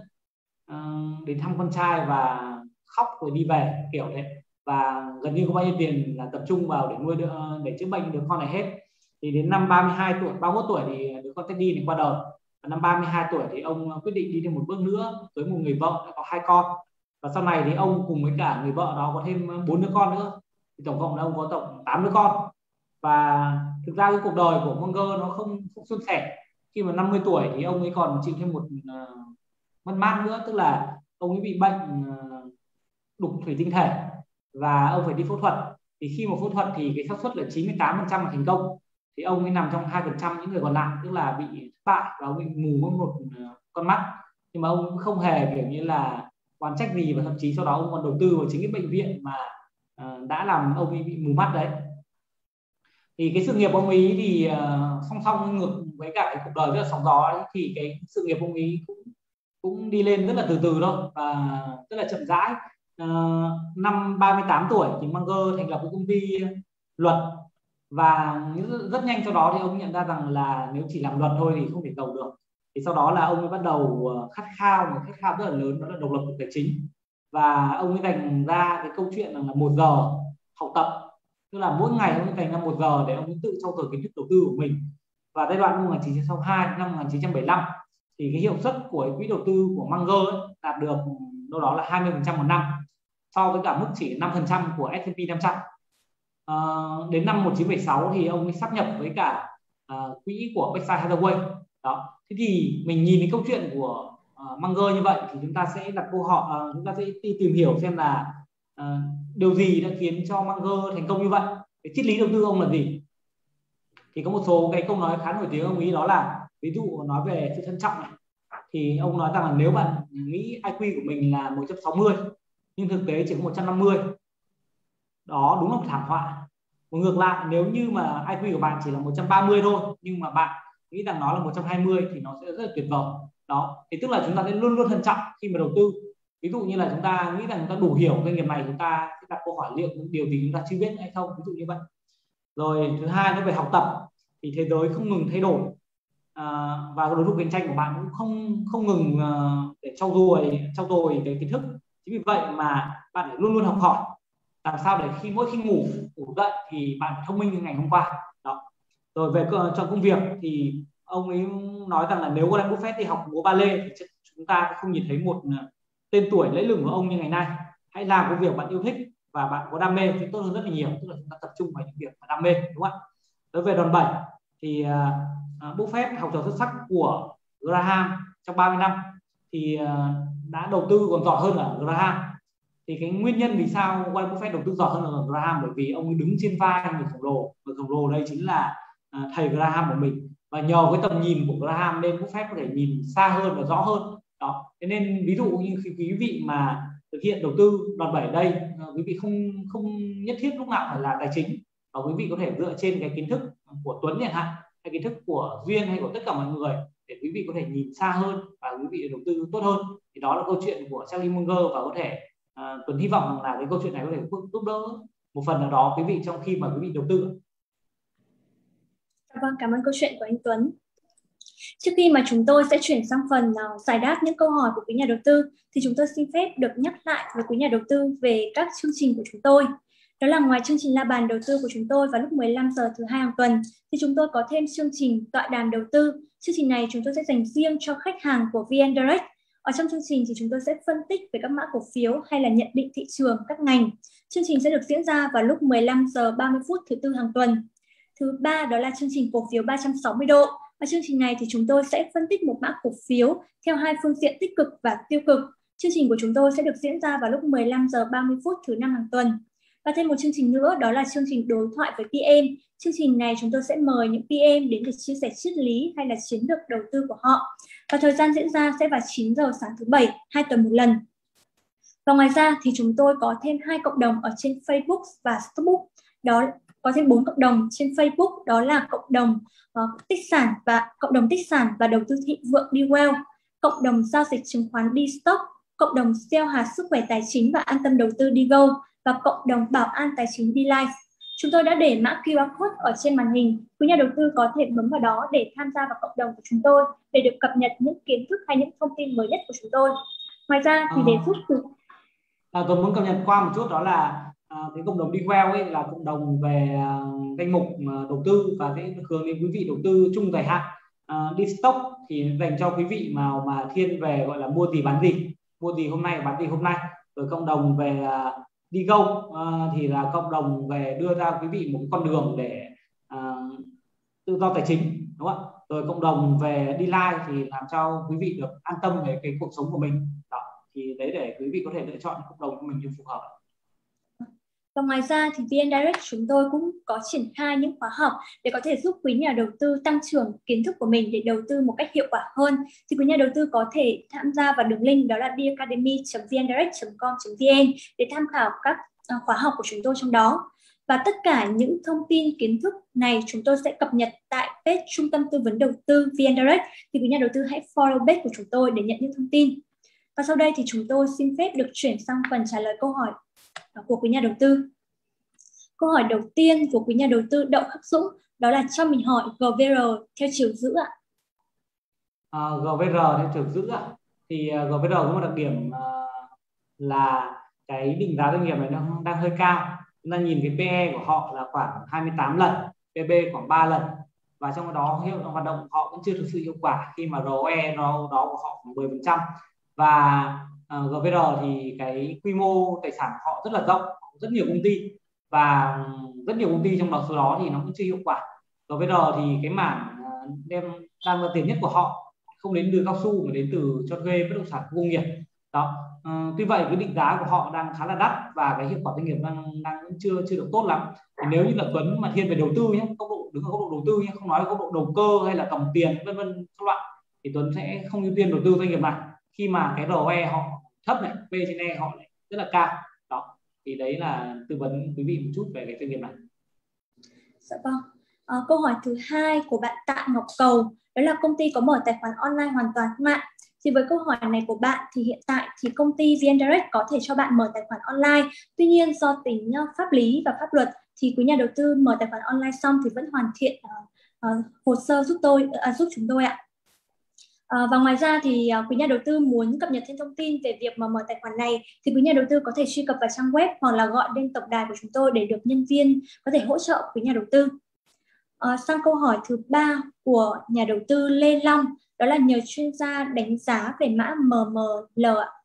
S3: uh, đến thăm con trai và khóc rồi đi về kiểu thế, và gần như có bao nhiêu tiền là tập trung vào để nuôi đứa, để chữa bệnh đứa con này hết. Thì đến năm ba mươi hai tuổi, ba mươi mốt tuổi thì đứa con Teddy này qua đời, và năm ba mươi hai tuổi thì ông quyết định đi thêm một bước nữa với một người vợ đã có hai con, và sau này thì ông cùng với cả người vợ đó có thêm bốn đứa con nữa, thì tổng cộng là ông có tổng tám đứa con. Và thực ra cái cuộc đời của Munger nó không, không suôn sẻ. Khi mà năm mươi tuổi thì ông ấy còn chịu thêm một uh, mất mát nữa, tức là ông ấy bị bệnh uh, đục thủy tinh thể và ông phải đi phẫu thuật. Thì khi mà phẫu thuật thì cái xác suất là chín mươi tám phần trăm là thành công, thì ông ấy nằm trong hai phần trăm những người còn lại, tức là bị thất bại và ông ấy mù mất một uh, con mắt. Nhưng mà ông cũng không hề kiểu như là oán trách gì, và thậm chí sau đó ông còn đầu tư vào chính cái bệnh viện mà uh, đã làm ông ấy bị mù mắt đấy. Thì cái sự nghiệp ông ấy thì uh, song song ngược với cả cái cuộc đời rất là sóng gió ấy, thì cái sự nghiệp ông ấy cũng cũng đi lên rất là từ từ thôi và rất là chậm rãi. Uh, năm ba mươi tám tuổi thì Munger thành lập một công ty luật, và rất nhanh sau đó thì ông nhận ra rằng là nếu chỉ làm luật thôi thì không thể giàu được. Thì sau đó là ông ấy bắt đầu khát khao, một khát khao rất là lớn, đó là độc lập về tài chính. Và ông ấy dành ra cái câu chuyện là một giờ học tập, tức là mỗi ngày ông ấy dành ra một giờ để ông ấy tự trau dồi kiến thức đầu tư của mình. Và giai đoạn năm một nghìn chín trăm sáu mươi hai đến năm một nghìn chín trăm bảy mươi lăm thì cái hiệu suất của quỹ đầu tư của Munger ấy đạt được đâu đó là hai mươi phần trăm một năm, so với cả mức chỉ năm phần trăm của S and P năm trăm. À, đến năm một nghìn chín trăm bảy mươi sáu thì ông ấy sáp nhập với cả uh, quỹ của Berkshire Hathaway. Đó. Thế thì mình nhìn cái câu chuyện của uh, Munger như vậy thì chúng ta sẽ đặt câu hỏi, uh, chúng ta sẽ đi tìm hiểu xem là uh, điều gì đã khiến cho Munger thành công như vậy, cái triết lý đầu tư ông là gì. Thì có một số cái câu nói khá nổi tiếng ông ấy, đó là ví dụ nói về sự thận trọng này, thì ông nói rằng là nếu bạn nghĩ I Q của mình là một trăm sáu mươi nhưng thực tế chỉ có một trăm năm mươi, đó đúng là một thảm họa. Và ngược lại, nếu như mà I Q của bạn chỉ là một trăm ba mươi thôi nhưng mà bạn nghĩ rằng nó là một trăm hai mươi thì nó sẽ rất là tuyệt vời. Đó thì tức là chúng ta sẽ luôn luôn thận trọng khi mà đầu tư. Ví dụ như là chúng ta nghĩ rằng chúng ta đủ hiểu doanh nghiệp này, chúng ta sẽ đặt câu hỏi liệu những điều gì chúng ta chưa biết hay không, ví dụ như vậy. Rồi thứ hai nó về học tập, thì thế giới không ngừng thay đổi, à, và đối thủ cạnh tranh của bạn cũng không không ngừng uh, để trau dồi trau dồi cái kiến thức. Chính vì vậy mà bạn phải luôn luôn học hỏi, làm sao để khi mỗi khi ngủ ngủ dậy thì bạn thông minh như ngày hôm qua. Đó. Rồi về trong công việc thì ông ấy nói rằng là nếu Warren Buffett đi học múa ballet thì chúng ta không nhìn thấy một tên tuổi lẫy lừng của ông như ngày nay. Hãy làm công việc bạn yêu thích và bạn có đam mê thì tốt hơn rất là nhiều, tức là chúng ta tập trung vào những việc mà đam mê, đúng không ạ? Đối về đòn bẩy thì uh, Buffett, học trò xuất sắc của Graham trong ba mươi năm, thì uh, đã đầu tư còn giỏi hơn là Graham. Thì cái nguyên nhân vì sao Warren Buffett đầu tư giỏi hơn là Graham, bởi vì ông ấy đứng trên vai người khổng lồ, người khổng lồ đây chính là uh, thầy Graham của mình, và nhờ cái tầm nhìn của Graham nên Buffett có thể nhìn xa hơn và rõ hơn. Đó, thế nên ví dụ như khi quý vị mà thực hiện đầu tư đòn bẩy ở đây, uh, quý vị không không nhất thiết lúc nào phải là tài chính, và quý vị có thể dựa trên cái kiến thức của Tuấn chẳng hạn, hay kiến thức của Duyên, hay của tất cả mọi người, để quý vị có thể nhìn xa hơn và quý vị đầu tư tốt hơn. Thì đó là câu chuyện của Charlie Munger, và có thể uh, Tuấn hy vọng là cái câu chuyện này có thể giúp đỡ một phần nào đó quý vị trong khi mà quý vị đầu tư.
S2: Vâng, cảm ơn câu chuyện của anh Tuấn. Trước khi mà chúng tôi sẽ chuyển sang phần uh, giải đáp những câu hỏi của quý nhà đầu tư, thì chúng tôi xin phép được nhắc lại với quý nhà đầu tư về các chương trình của chúng tôi. Đó là ngoài chương trình la bàn đầu tư của chúng tôi vào lúc mười lăm giờ thứ hai hàng tuần, thì chúng tôi có thêm chương trình tọa đàm đầu tư. Chương trình này chúng tôi sẽ dành riêng cho khách hàng của vê en Direct. Ở trong chương trình thì chúng tôi sẽ phân tích về các mã cổ phiếu hay là nhận định thị trường các ngành. Chương trình sẽ được diễn ra vào lúc mười lăm giờ ba mươi phút thứ tư hàng tuần. Thứ ba đó là chương trình cổ phiếu ba trăm sáu mươi độ. Ở chương trình này thì chúng tôi sẽ phân tích một mã cổ phiếu theo hai phương diện tích cực và tiêu cực. Chương trình của chúng tôi sẽ được diễn ra vào lúc mười lăm giờ ba mươi phút thứ năm hàng tuần. Và thêm một chương trình nữa đó là chương trình đối thoại với pê em. Chương trình này chúng tôi sẽ mời những pê em đến để chia sẻ triết lý hay là chiến lược đầu tư của họ. Và thời gian diễn ra sẽ vào chín giờ sáng thứ bảy, hai tuần một lần. Và ngoài ra thì chúng tôi có thêm hai cộng đồng ở trên Facebook và Stockbook. Đó có thêm bốn cộng đồng trên Facebook, đó là cộng đồng uh, tích sản và cộng đồng tích sản và đầu tư thịnh vượng đi well, cộng đồng giao dịch chứng khoán đi stock, cộng đồng gieo hạt sức khỏe tài chính và an tâm đầu tư đi go, và cộng đồng bảo an tài chính đi live. Chúng tôi đã để mã quy rờ code ở trên màn hình. Quý nhà đầu tư có thể bấm vào đó để tham gia vào cộng đồng của chúng tôi để được cập nhật những kiến thức hay những thông tin mới nhất của chúng tôi. Ngoài ra thì để giúp từ
S3: à, tôi muốn cập nhật qua một chút, đó là à, cái cộng đồng đi well ấy là cộng đồng về à, danh mục à, đầu tư và sẽ hướng đến quý vị đầu tư chung dài hạn. À, đi stock thì dành cho quý vị mà mà thiên về gọi là mua gì bán gì, mua gì hôm nay bán gì hôm nay. Rồi cộng đồng về à, đi go uh, thì là cộng đồng về đưa ra quý vị một con đường để uh, tự do tài chính, đúng không ạ? Rồi cộng đồng về đi live thì làm cho quý vị được an tâm về cái cuộc sống của mình. Đó, thì đấy để quý vị có thể lựa chọn cộng đồng của mình cho phù hợp.
S2: Và ngoài ra thì vê en Direct chúng tôi cũng có triển khai những khóa học để có thể giúp quý nhà đầu tư tăng trưởng kiến thức của mình để đầu tư một cách hiệu quả hơn. Thì quý nhà đầu tư có thể tham gia vào đường link đó là d academy chấm v n direct chấm com chấm v n để tham khảo các khóa học của chúng tôi trong đó. Và tất cả những thông tin kiến thức này chúng tôi sẽ cập nhật tại page Trung tâm Tư vấn Đầu tư vê en Direct. Thì quý nhà đầu tư hãy follow page của chúng tôi để nhận những thông tin. Và sau đây thì chúng tôi xin phép được chuyển sang phần trả lời câu hỏi của quý nhà đầu tư. Câu hỏi đầu tiên của quý nhà đầu tư Đậu Khắc Dũng đó là cho mình hỏi giê vê rờ theo chiều giữ ạ.
S3: À, giê vê rờ theo chiều giữ ạ. Thì uh, giê vê rờ có một đặc điểm uh, là cái định giá doanh nghiệp này nó đang hơi cao. Chúng ta nhìn cái pê e của họ là khoảng hai mươi tám lần, pê bê khoảng ba lần, và trong đó hiệu hoạt động của họ cũng chưa thực sự hiệu quả khi mà rờ o e đó, đó của họ khoảng mười phần trăm. Và uh, giê vê rờ thì cái quy mô tài sản của họ rất là rộng, rất nhiều công ty, và rất nhiều công ty trong đó số đó thì nó cũng chưa hiệu quả. giê vê rờ thì cái mảng đem đang là tiền nhất của họ không đến từ cao su mà đến từ cho thuê bất động sản công nghiệp đó. À, tuy vậy cái định giá của họ đang khá là đắt và cái hiệu quả doanh nghiệp đang đang chưa chưa được tốt lắm. Thì nếu như là Tuấn mà thiên về đầu tư nhé, góc độ đứng ở góc độ đầu tư nhé, không nói góc độ đầu cơ hay là cầm tiền vân vân các loại, thì Tuấn sẽ không ưu tiên đầu tư doanh nghiệp này khi mà cái rờ o e họ thấp này, P trên E họ lại rất là cao đó. Thì đấy là tư vấn quý vị một chút về cái doanh nghiệp này.
S2: Dạ vâng. À, câu hỏi thứ hai của bạn Tạ Ngọc Cầu đó là công ty có mở tài khoản online hoàn toàn không ạ? Thì với câu hỏi này của bạn thì hiện tại thì công ty vê en Direct có thể cho bạn mở tài khoản online. Tuy nhiên do tính pháp lý và pháp luật thì quý nhà đầu tư mở tài khoản online xong thì vẫn hoàn thiện uh, uh, hồ sơ giúp tôi uh, giúp chúng tôi ạ. À, và ngoài ra thì uh, quý nhà đầu tư muốn cập nhật thêm thông tin về việc mà mở tài khoản này thì quý nhà đầu tư có thể truy cập vào trang web hoặc là gọi lên tổng đài của chúng tôi để được nhân viên có thể hỗ trợ quý nhà đầu tư. À, sang câu hỏi thứ ba của nhà đầu tư Lê Long đó là nhờ chuyên gia đánh giá về mã em em lờ ạ.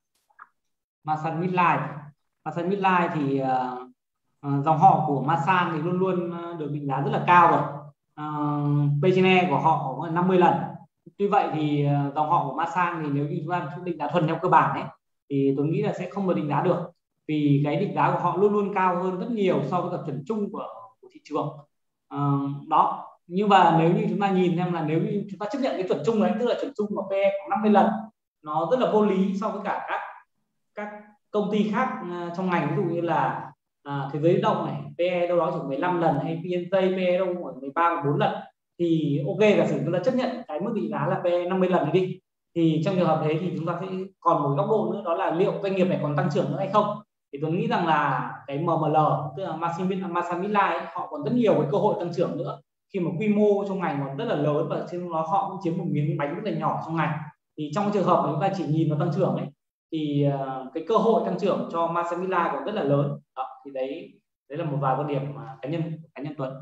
S3: Masan Midlife, Masan Midlife thì uh, uh, dòng họ của Masan thì luôn luôn được định giá rất là cao rồi. Uh, P trên E của họ có năm mươi lần. Tuy vậy thì uh, dòng họ của Masan thì nếu như chúng ta định giá thuần theo cơ bản ấy thì tôi nghĩ là sẽ không được định giá được, vì cái định giá của họ luôn luôn cao hơn rất nhiều so với cả chuẩn chung của, của thị trường. Uh, đó. Nhưng mà nếu như chúng ta nhìn xem là nếu như chúng ta chấp nhận cái chuẩn chung đấy, tức là chuẩn chung của pê e khoảng năm mươi lần, nó rất là vô lý so với cả các các công ty khác uh, trong ngành, ví dụ như là uh, thế giới động này, pê e đâu đó chỉ mười lăm lần, hay pê en Tây pê e đâu khoảng mười ba mười bốn lần. Thì ok, giả sử chúng ta chấp nhận cái mức định giá là pê e năm mươi lần đi, thì trong trường hợp đấy thì chúng ta sẽ còn một góc độ nữa, đó là liệu doanh nghiệp này còn tăng trưởng nữa hay không. Thì tôi nghĩ rằng là cái em em lờ tức là Masan Midlife họ còn rất nhiều cái cơ hội tăng trưởng nữa khi mà quy mô trong ngành còn rất là lớn và trên nó họ cũng chiếm một miếng bánh rất là nhỏ trong ngành. Thì trong trường hợp mà chúng ta chỉ nhìn vào tăng trưởng ấy thì uh, cái cơ hội tăng trưởng cho Masamila còn rất là lớn. Đó, thì đấy đấy là một vài quan điểm mà cá nhân cá nhân Tuấn.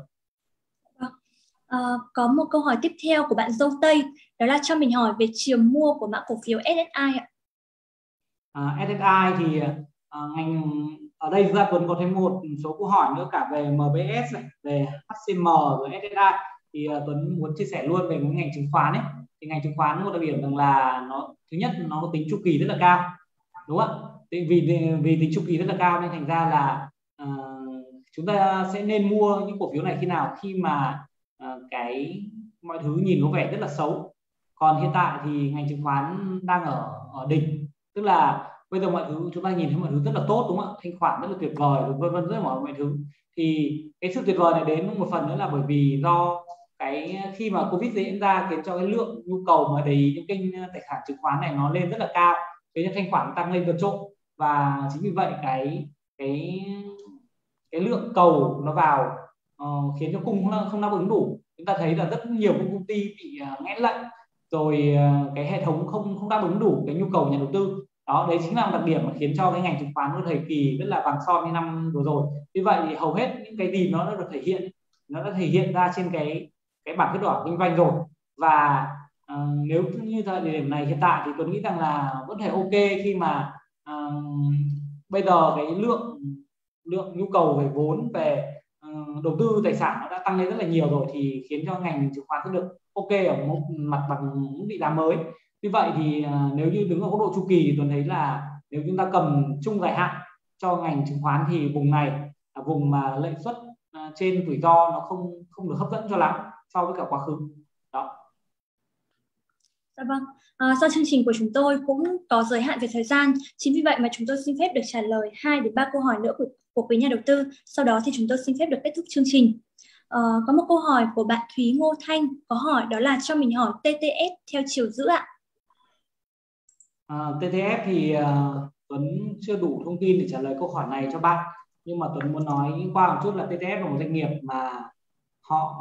S2: À, có một câu hỏi tiếp theo của bạn Dâu Tây, đó là cho mình hỏi về chiều mua của mã cổ phiếu ét ét i ạ.
S3: À, ét ét i thì à, ngành ở đây chúng ta Tuấn có thêm một số câu hỏi nữa cả về em bê ét này, về hát xê em rồi ét ét i, thì uh, Tuấn muốn chia sẻ luôn về cái ngành chứng khoán ấy. Thì ngành chứng khoán một đặc điểm rằng là nó thứ nhất nó có tính chu kỳ rất là cao, đúng không? Vì vì tính chu kỳ rất là cao nên thành ra là uh, chúng ta sẽ nên mua những cổ phiếu này khi nào khi mà uh, cái mọi thứ nhìn có vẻ rất là xấu. Còn hiện tại thì ngành chứng khoán đang ở ở đỉnh, tức là bây giờ mọi thứ chúng ta nhìn thấy mọi thứ rất là tốt, đúng không ạ? Thanh khoản rất là tuyệt vời, vân vân, rất là mọi thứ. Thì cái sự tuyệt vời này đến một phần nữa là bởi vì do cái khi mà Covid diễn ra khiến cho cái lượng nhu cầu mà đầy những kênh tài khoản chứng khoán này nó lên rất là cao, thế nên thanh khoản tăng lên vượt trội, và chính vì vậy cái cái cái lượng cầu nó vào uh, khiến cho cung không, không đáp ứng đủ. Chúng ta thấy là rất nhiều công ty bị uh, nghẽn lệnh, rồi uh, cái hệ thống không không đáp ứng đủ cái nhu cầu nhà đầu tư. Đó, đấy chính là một đặc điểm mà khiến cho cái ngành chứng khoán có thời kỳ rất là vàng son như năm vừa rồi. Như vậy thì hầu hết những cái gì nó đã được thể hiện, nó đã thể hiện ra trên cái cái bảng kết quả kinh doanh rồi. Và uh, nếu như thời điểm này hiện tại thì tôi nghĩ rằng là vẫn thể ok khi mà uh, bây giờ cái lượng lượng nhu cầu về vốn, về uh, đầu tư tài sản nó đã tăng lên rất là nhiều rồi, thì khiến cho ngành chứng khoán sẽ được ok ở một mặt bằng những vị giá mới. Như vậy thì uh, nếu như đứng ở góc độ chu kỳ thì tôi thấy là nếu chúng ta cầm chung dài hạn cho ngành chứng khoán thì vùng này là vùng mà lợi suất uh, trên rủi ro nó không không được hấp dẫn cho lắm so với cả quá khứ. Đó.
S2: Dạ vâng, à, do chương trình của chúng tôi cũng có giới hạn về thời gian, chính vì vậy mà chúng tôi xin phép được trả lời hai đến ba câu hỏi nữa của, của quý nhà đầu tư. Sau đó thì chúng tôi xin phép được kết thúc chương trình. À, có một câu hỏi của bạn Thúy Ngô Thanh có hỏi, đó là cho mình hỏi tê tê ép theo chiều giữ ạ.
S3: À, tê tê ép thì uh, Tuấn chưa đủ thông tin để trả lời câu hỏi này cho bạn, nhưng mà Tuấn muốn nói qua một chút là tê tê ép là một doanh nghiệp mà họ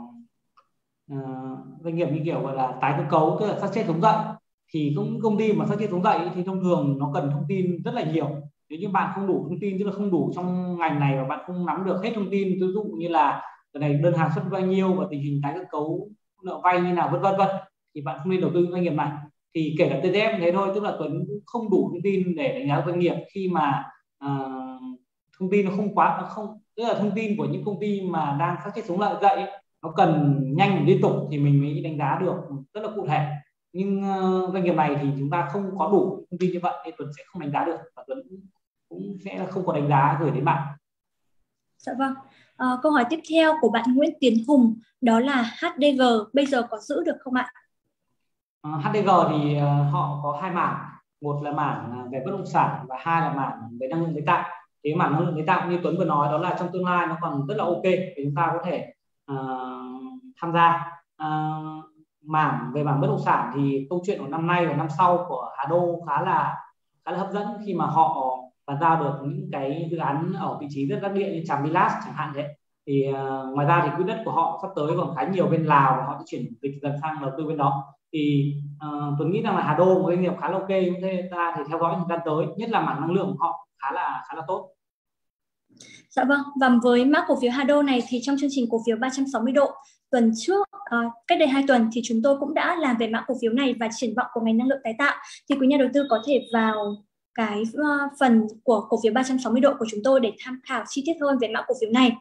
S3: uh, doanh nghiệp như kiểu gọi là tái cơ cấu, tức là xác chết sống dậy. Thì cũng công ty mà xác chết sống dậy thì thông thường nó cần thông tin rất là nhiều. Nếu như bạn không đủ thông tin, tức là không đủ trong ngành này và bạn không nắm được hết thông tin, ví dụ như là cái này đơn hàng xuất bao nhiêu và tình hình tái cơ cấu nợ vay như nào, vân vân vân, thì bạn không nên đầu tư doanh nghiệp này. Thì kể cả tê tê ép thế thôi, tức là Tuấn không đủ thông tin để đánh giá doanh nghiệp khi mà uh, thông tin nó không quá, nó không, tức là thông tin của những công ty mà đang xác chết sống lại dậy nó cần nhanh liên tục thì mình mới đánh giá được rất là cụ thể. Nhưng uh, doanh nghiệp này thì chúng ta không có đủ thông tin như vậy nên Tuấn sẽ không đánh giá được, và Tuấn cũng sẽ không có đánh giá gửi đến bạn.
S2: Dạ vâng. À, câu hỏi tiếp theo của bạn Nguyễn Tiến Hùng, đó là hát đê giê bây giờ có giữ được không ạ?
S3: Uh, hát đê giê thì uh, họ có hai mảng, một là mảng về bất động sản và hai là mảng về năng lượng tái tạo. Thì mảng năng lượng tái tạo như Tuấn vừa nói, đó là trong tương lai nó còn rất là ok để chúng ta có thể uh, tham gia. Uh, mảng về mảng bất động sản thì câu chuyện của năm nay và năm sau của Hà Đô khá là khá là hấp dẫn khi mà họ bàn giao được những cái dự án ở vị trí rất đắc địa như Tràm Vilas chẳng hạn thế. Thì uh, ngoài ra thì quỹ đất của họ sắp tới còn khá nhiều bên Lào và họ sẽ chuyển dịch dần sang đầu tư bên đó. Thì uh, tôi nghĩ rằng là Hà Đô một doanh nghiệp khá là ok, chúng ta thì theo dõi thời gian tới, nhất là mảng năng lượng của họ khá là khá là tốt.
S2: Dạ vâng, và với mã cổ phiếu Hà Đô này thì trong chương trình cổ phiếu ba trăm sáu mươi độ tuần trước, uh, cách đây hai tuần thì chúng tôi cũng đã làm về mã cổ phiếu này và triển vọng của ngành năng lượng tái tạo. Thì quý nhà đầu tư có thể vào cái uh, phần của cổ phiếu ba trăm sáu mươi độ của chúng tôi để tham khảo chi tiết hơn về mã cổ phiếu này.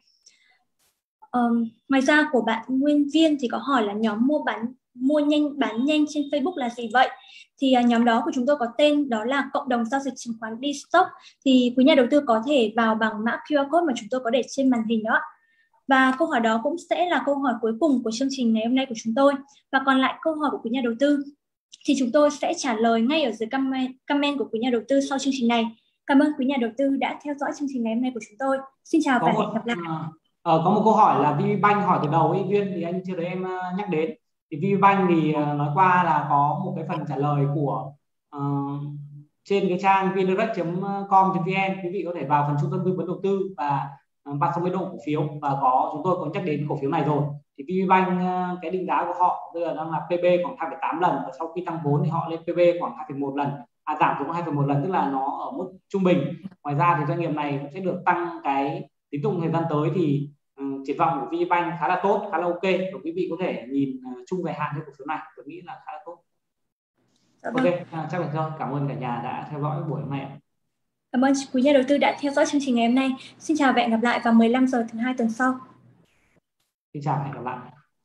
S2: Um, ngoài ra của bạn Nguyên Viên thì có hỏi là nhóm mua bán mua nhanh bán nhanh trên Facebook là gì vậy? Thì uh, nhóm đó của chúng tôi có tên đó là cộng đồng giao dịch chứng khoán D-Stock. Thì quý nhà đầu tư có thể vào bằng mã quy rờ code mà chúng tôi có để trên màn hình đó. Và câu hỏi đó cũng sẽ là câu hỏi cuối cùng của chương trình ngày hôm nay của chúng tôi. Và còn lại câu hỏi của quý nhà đầu tư thì chúng tôi sẽ trả lời ngay ở dưới comment, comment của quý nhà đầu tư sau chương trình này. Cảm ơn quý nhà đầu tư đã theo dõi chương trình ngày hôm nay của chúng tôi. Xin chào
S3: Có
S2: và
S3: một,
S2: hẹn gặp lại.
S3: uh, có một câu hỏi là vê pê Bank hỏi từ đầu ý Viên, thì anh chưa thấy em uh, nhắc đến. Thì vê pê Bank thì uh, nói qua là có một cái phần trả lời của uh, trên cái trang vndirect chấm com chấm vn, quý vị có thể vào phần trung tâm tư vấn đầu tư và ba số biên độ cổ phiếu, và có chúng tôi có nhắc đến cổ phiếu này rồi. Thì vê pê Bank cái định giá của họ bây giờ đang là pê bê khoảng hai phẩy tám lần, và sau khi tăng vốn thì họ lên pê bê khoảng hai phẩy một lần, à, giảm xuống hai phẩy một lần, tức là nó ở mức trung bình. Ngoài ra thì doanh nghiệp này cũng sẽ được tăng cái tín dụng thời gian tới, thì um, triển vọng của vê pê Bank khá là tốt, khá là ok, và quý vị có thể nhìn uh, chung dài hạn cho cổ phiếu này, tôi nghĩ là khá là tốt. Ok, à, chắc là thôi. Cảm ơn cả nhà đã theo dõi buổi hôm nay.
S2: Cảm ơn quý nhà đầu tư đã theo dõi chương trình ngày hôm nay. Xin chào và hẹn gặp lại vào mười lăm giờ thứ hai tuần sau.
S3: Xin chào và hẹn gặp lại.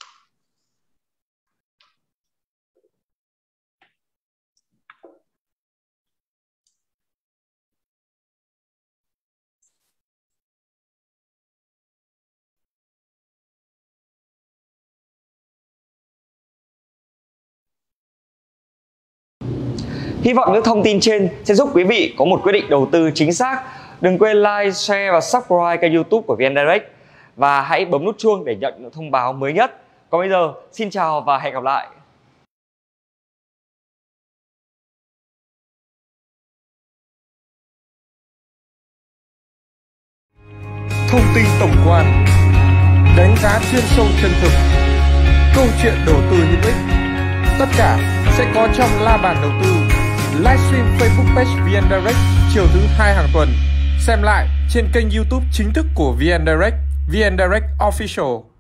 S1: Hy vọng những thông tin trên sẽ giúp quý vị có một quyết định đầu tư chính xác. Đừng quên like, share và subscribe kênh YouTube của vê en Direct. Và hãy bấm nút chuông để nhận những thông báo mới nhất. Còn bây giờ, xin chào và hẹn gặp lại.
S4: Thông tin tổng quan, đánh giá chuyên sâu chân thực, câu chuyện đầu tư hữu ích. Tất cả sẽ có trong La Bàn Đầu Tư, livestream Facebook page vê en Direct chiều thứ hai hàng tuần. Xem lại trên kênh YouTube chính thức của vê en Direct, vê en Direct Official.